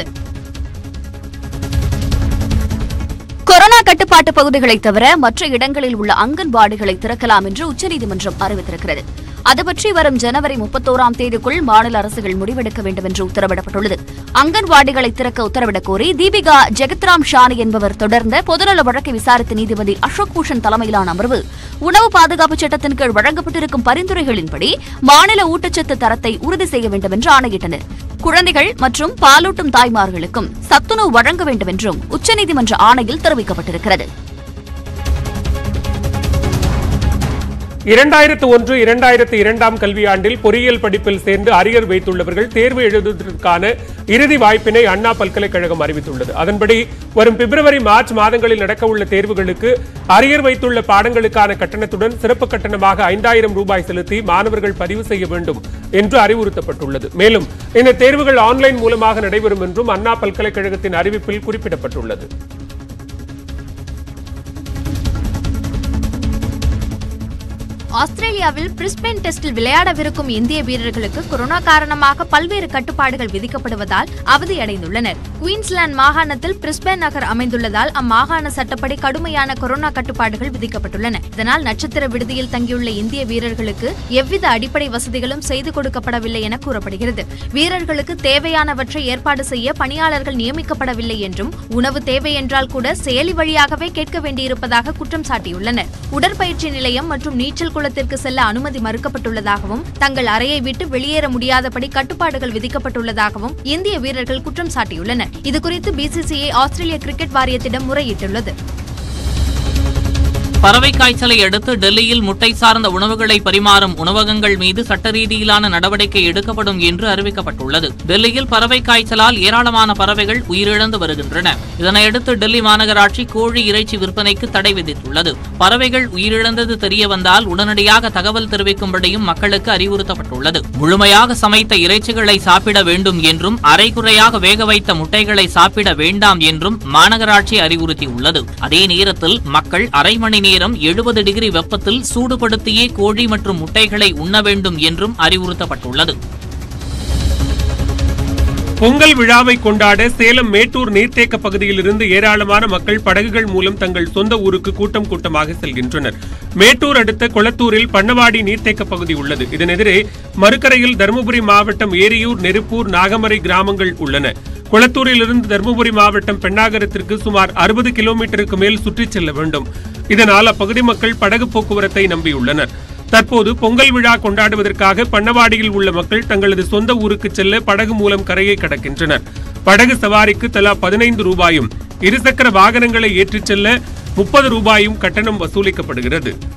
கொரோனா கட்டுப்பாட்டு பகுதிகளை தவிர மற்ற இடங்களில் உள்ள அங்கன்வாடிகளை திறக்கலாம் என்று உச்சநீதிமன்றம் அறிவித்திருக்கிறது. அது பற்றி வரும் ஜனவரி முப்பத்தோராம் தேதிக்குள் மாநில அரசுகள் முடிவெடுக்க வேண்டும் என்று உத்தரவிடப்பட்டுள்ளது. அங்கன்வாடிகளை திறக்க உத்தரவிடக் கோரி தீபிகா ஜெகத்ராம் ஷானி என்பவர் தொடர்ந்த பொதுநல வழக்கை விசாரித்த நீதிபதி அசோக் பூஷன் தலைமையிலான அமர்வு உணவு பாதுகாப்பு சட்டத்தின் கீழ் வழங்கப்பட்டிருக்கும் பரிந்துரைகளின்படி மாநில ஊட்டச்சத்து தரத்தை உறுதி செய்ய வேண்டும் என்று ஆணையிட்டனர். குழந்தைகள் மற்றும் பாலூட்டும் தாய்மார்களுக்கும் சத்துணவு வழங்க வேண்டும் என்றும் உச்சநீதிமன்ற ஆணையில் தெரிவிக்கப்பட்டிருக்கிறது. இரண்டாயிரத்து ஒன்று இரண்டாயிரத்து இரண்டாம் கல்வியாண்டில் பொறியியல் படிப்பில் சேர்ந்து அரியர் வைத்துள்ளவர்கள் தேர்வு எழுதுவதற்கான இறுதி வாய்ப்பினை அண்ணா பல்கலைக்கழகம் அறிவித்துள்ளது. அதன்படி வரும் பிப்ரவரி, மார்ச் மாதங்களில் நடக்கவுள்ள தேர்வுகளுக்கு அரியர் வைத்துள்ள பாடங்களுக்கான கட்டணத்துடன் சிறப்பு கட்டணமாக ஐந்தாயிரம் ரூபாய் செலுத்தி மாணவர்கள் பதிவு செய்ய வேண்டும் என்று அறிவுறுத்தப்பட்டுள்ளது. மேலும் இந்த தேர்வுகள் ஆன்லைன் மூலமாக நடைபெறும் என்றும் அண்ணா பல்கலைக்கழகத்தின் அறிவிப்பில் குறிப்பிடப்பட்டுள்ளது. ஆஸ்திரேலியாவில் பிரிஸ்பேன் டெஸ்டில் விளையாடவிருக்கும் இந்திய வீரர்களுக்கு கொரோனா காரணமாக பல்வேறு கட்டுப்பாடுகள் விதிக்கப்படுவதால் அவதியடைந்துள்ளனர். குயின்ஸ்லாந்து மாகாணத்தில் பிரிஸ்பேன் நகர் அமைந்துள்ளதால் அம்மாகாண சட்டப்படி கடுமையான கொரோனா கட்டுப்பாடுகள் விதிக்கப்பட்டுள்ளன. இதனால் நட்சத்திர விடுதியில் தங்கியுள்ள இந்திய வீரர்களுக்கு எவ்வித அடிப்படை வசதிகளும் செய்து கொடுக்கப்படவில்லை என கூறப்படுகிறது. வீரர்களுக்கு தேவையானவற்றை ஏற்பாடு செய்ய பணியாளர்கள் நியமிக்கப்படவில்லை என்றும் உணவு தேவை என்றால் கூட செயலி வழியாகவே கேட்க வேண்டியிருப்பதாக குற்றம் சாட்டியுள்ளனர். உடற்பயிற்சி நிலையம் மற்றும் நீச்சல் குளத்திற்கு செல்ல அனுமதி மறுக்கப்பட்டுள்ளதாகவும் தங்கள் அறையை விட்டு வெளியேற முடியாதபடி கட்டுப்பாடுகள் விதிக்கப்பட்டுள்ளதாகவும் இந்திய வீரர்கள் குற்றம் சாட்டியுள்ளனர். இதுகுறித்து பிசிசிஐ ஆஸ்திரேலிய கிரிக்கெட் வாரியத்திடம் முறையிட்டுள்ளது. பறவை காய்ச்சலை அடுத்து டெல்லியில் முட்டை சார்ந்த உணவுகளை பரிமாறும் உணவகங்கள் மீது சட்ட ரீதியிலான நடவடிக்கை எடுக்கப்படும் என்று அறிவிக்கப்பட்டுள்ளது. டெல்லியில் பறவை காய்ச்சலால் ஏராளமான பறவைகள் உயிரிழந்து வருகின்றன. இதனையடுத்து டெல்லி மாநகராட்சி கோழி இறைச்சி விற்பனைக்கு தடை விதித்துள்ளது. பறவைகள் உயிரிழந்தது தெரியவந்தால் உடனடியாக தகவல் தெரிவிக்கும்படியும் மக்களுக்கு அறிவுறுத்தப்பட்டுள்ளது. முழுமையாக சமைத்த இறைச்சிகளை சாப்பிட வேண்டும் என்றும் அரைகுறையாக வேக வைத்த முட்டைகளை சாப்பிட வேண்டாம் என்றும் மாநகராட்சி அறிவுறுத்தியுள்ளது. அதே நேரத்தில் மக்கள் அரை மணி நேரம் எழுபது டிகிரி வெப்பத்தில் சூடுபடுத்தியே கோழி மற்றும் முட்டைகளை உண்ண வேண்டும் என்றும் அறிவுறுத்தப்பட்டுள்ளது. பொங்கல் விழாவை கொண்டாட சேலம் மேட்டூர் நீர்த்தேக்க பகுதியில் இருந்து ஏராளமான மக்கள் படகுகள் மூலம் தங்கள் சொந்த ஊருக்கு கூட்டம் கூட்டமாக செல்கின்றனர். மேட்டூர் அடுத்த கொளத்தூரில் பண்ணவாடி நீர்த்தேக்க பகுதி உள்ளது. இதனெதிரே மறுக்கரையில் தருமபுரி மாவட்டம் ஏரியூர், நெருப்பூர், நாகமரை கிராமங்கள் உள்ளன. கொளத்தூரில் இருந்து தருமபுரி மாவட்டம் பெண்ணாகரத்திற்கு சுமார் அறுபது கிலோமீட்டருக்கு மேல் சுற்றிச் செல்ல வேண்டும். இதனால் அப்பகுதி மக்கள் படகு போக்குவரத்தை நம்பியுள்ளனர். தற்போது பொங்கல் விழா கொண்டாடுவதற்காக பண்ணவாடியில் உள்ள மக்கள் தங்களது சொந்த ஊருக்கு செல்ல படகு மூலம் கரையை கடக்கின்றனர். படகு சவாரிக்கு தலா பதினைந்து ரூபாயும், இருசக்கர வாகனங்களை ஏற்றிச் செல்ல முப்பது ரூபாயும் கட்டணம் வசூலிக்கப்படுகிறது.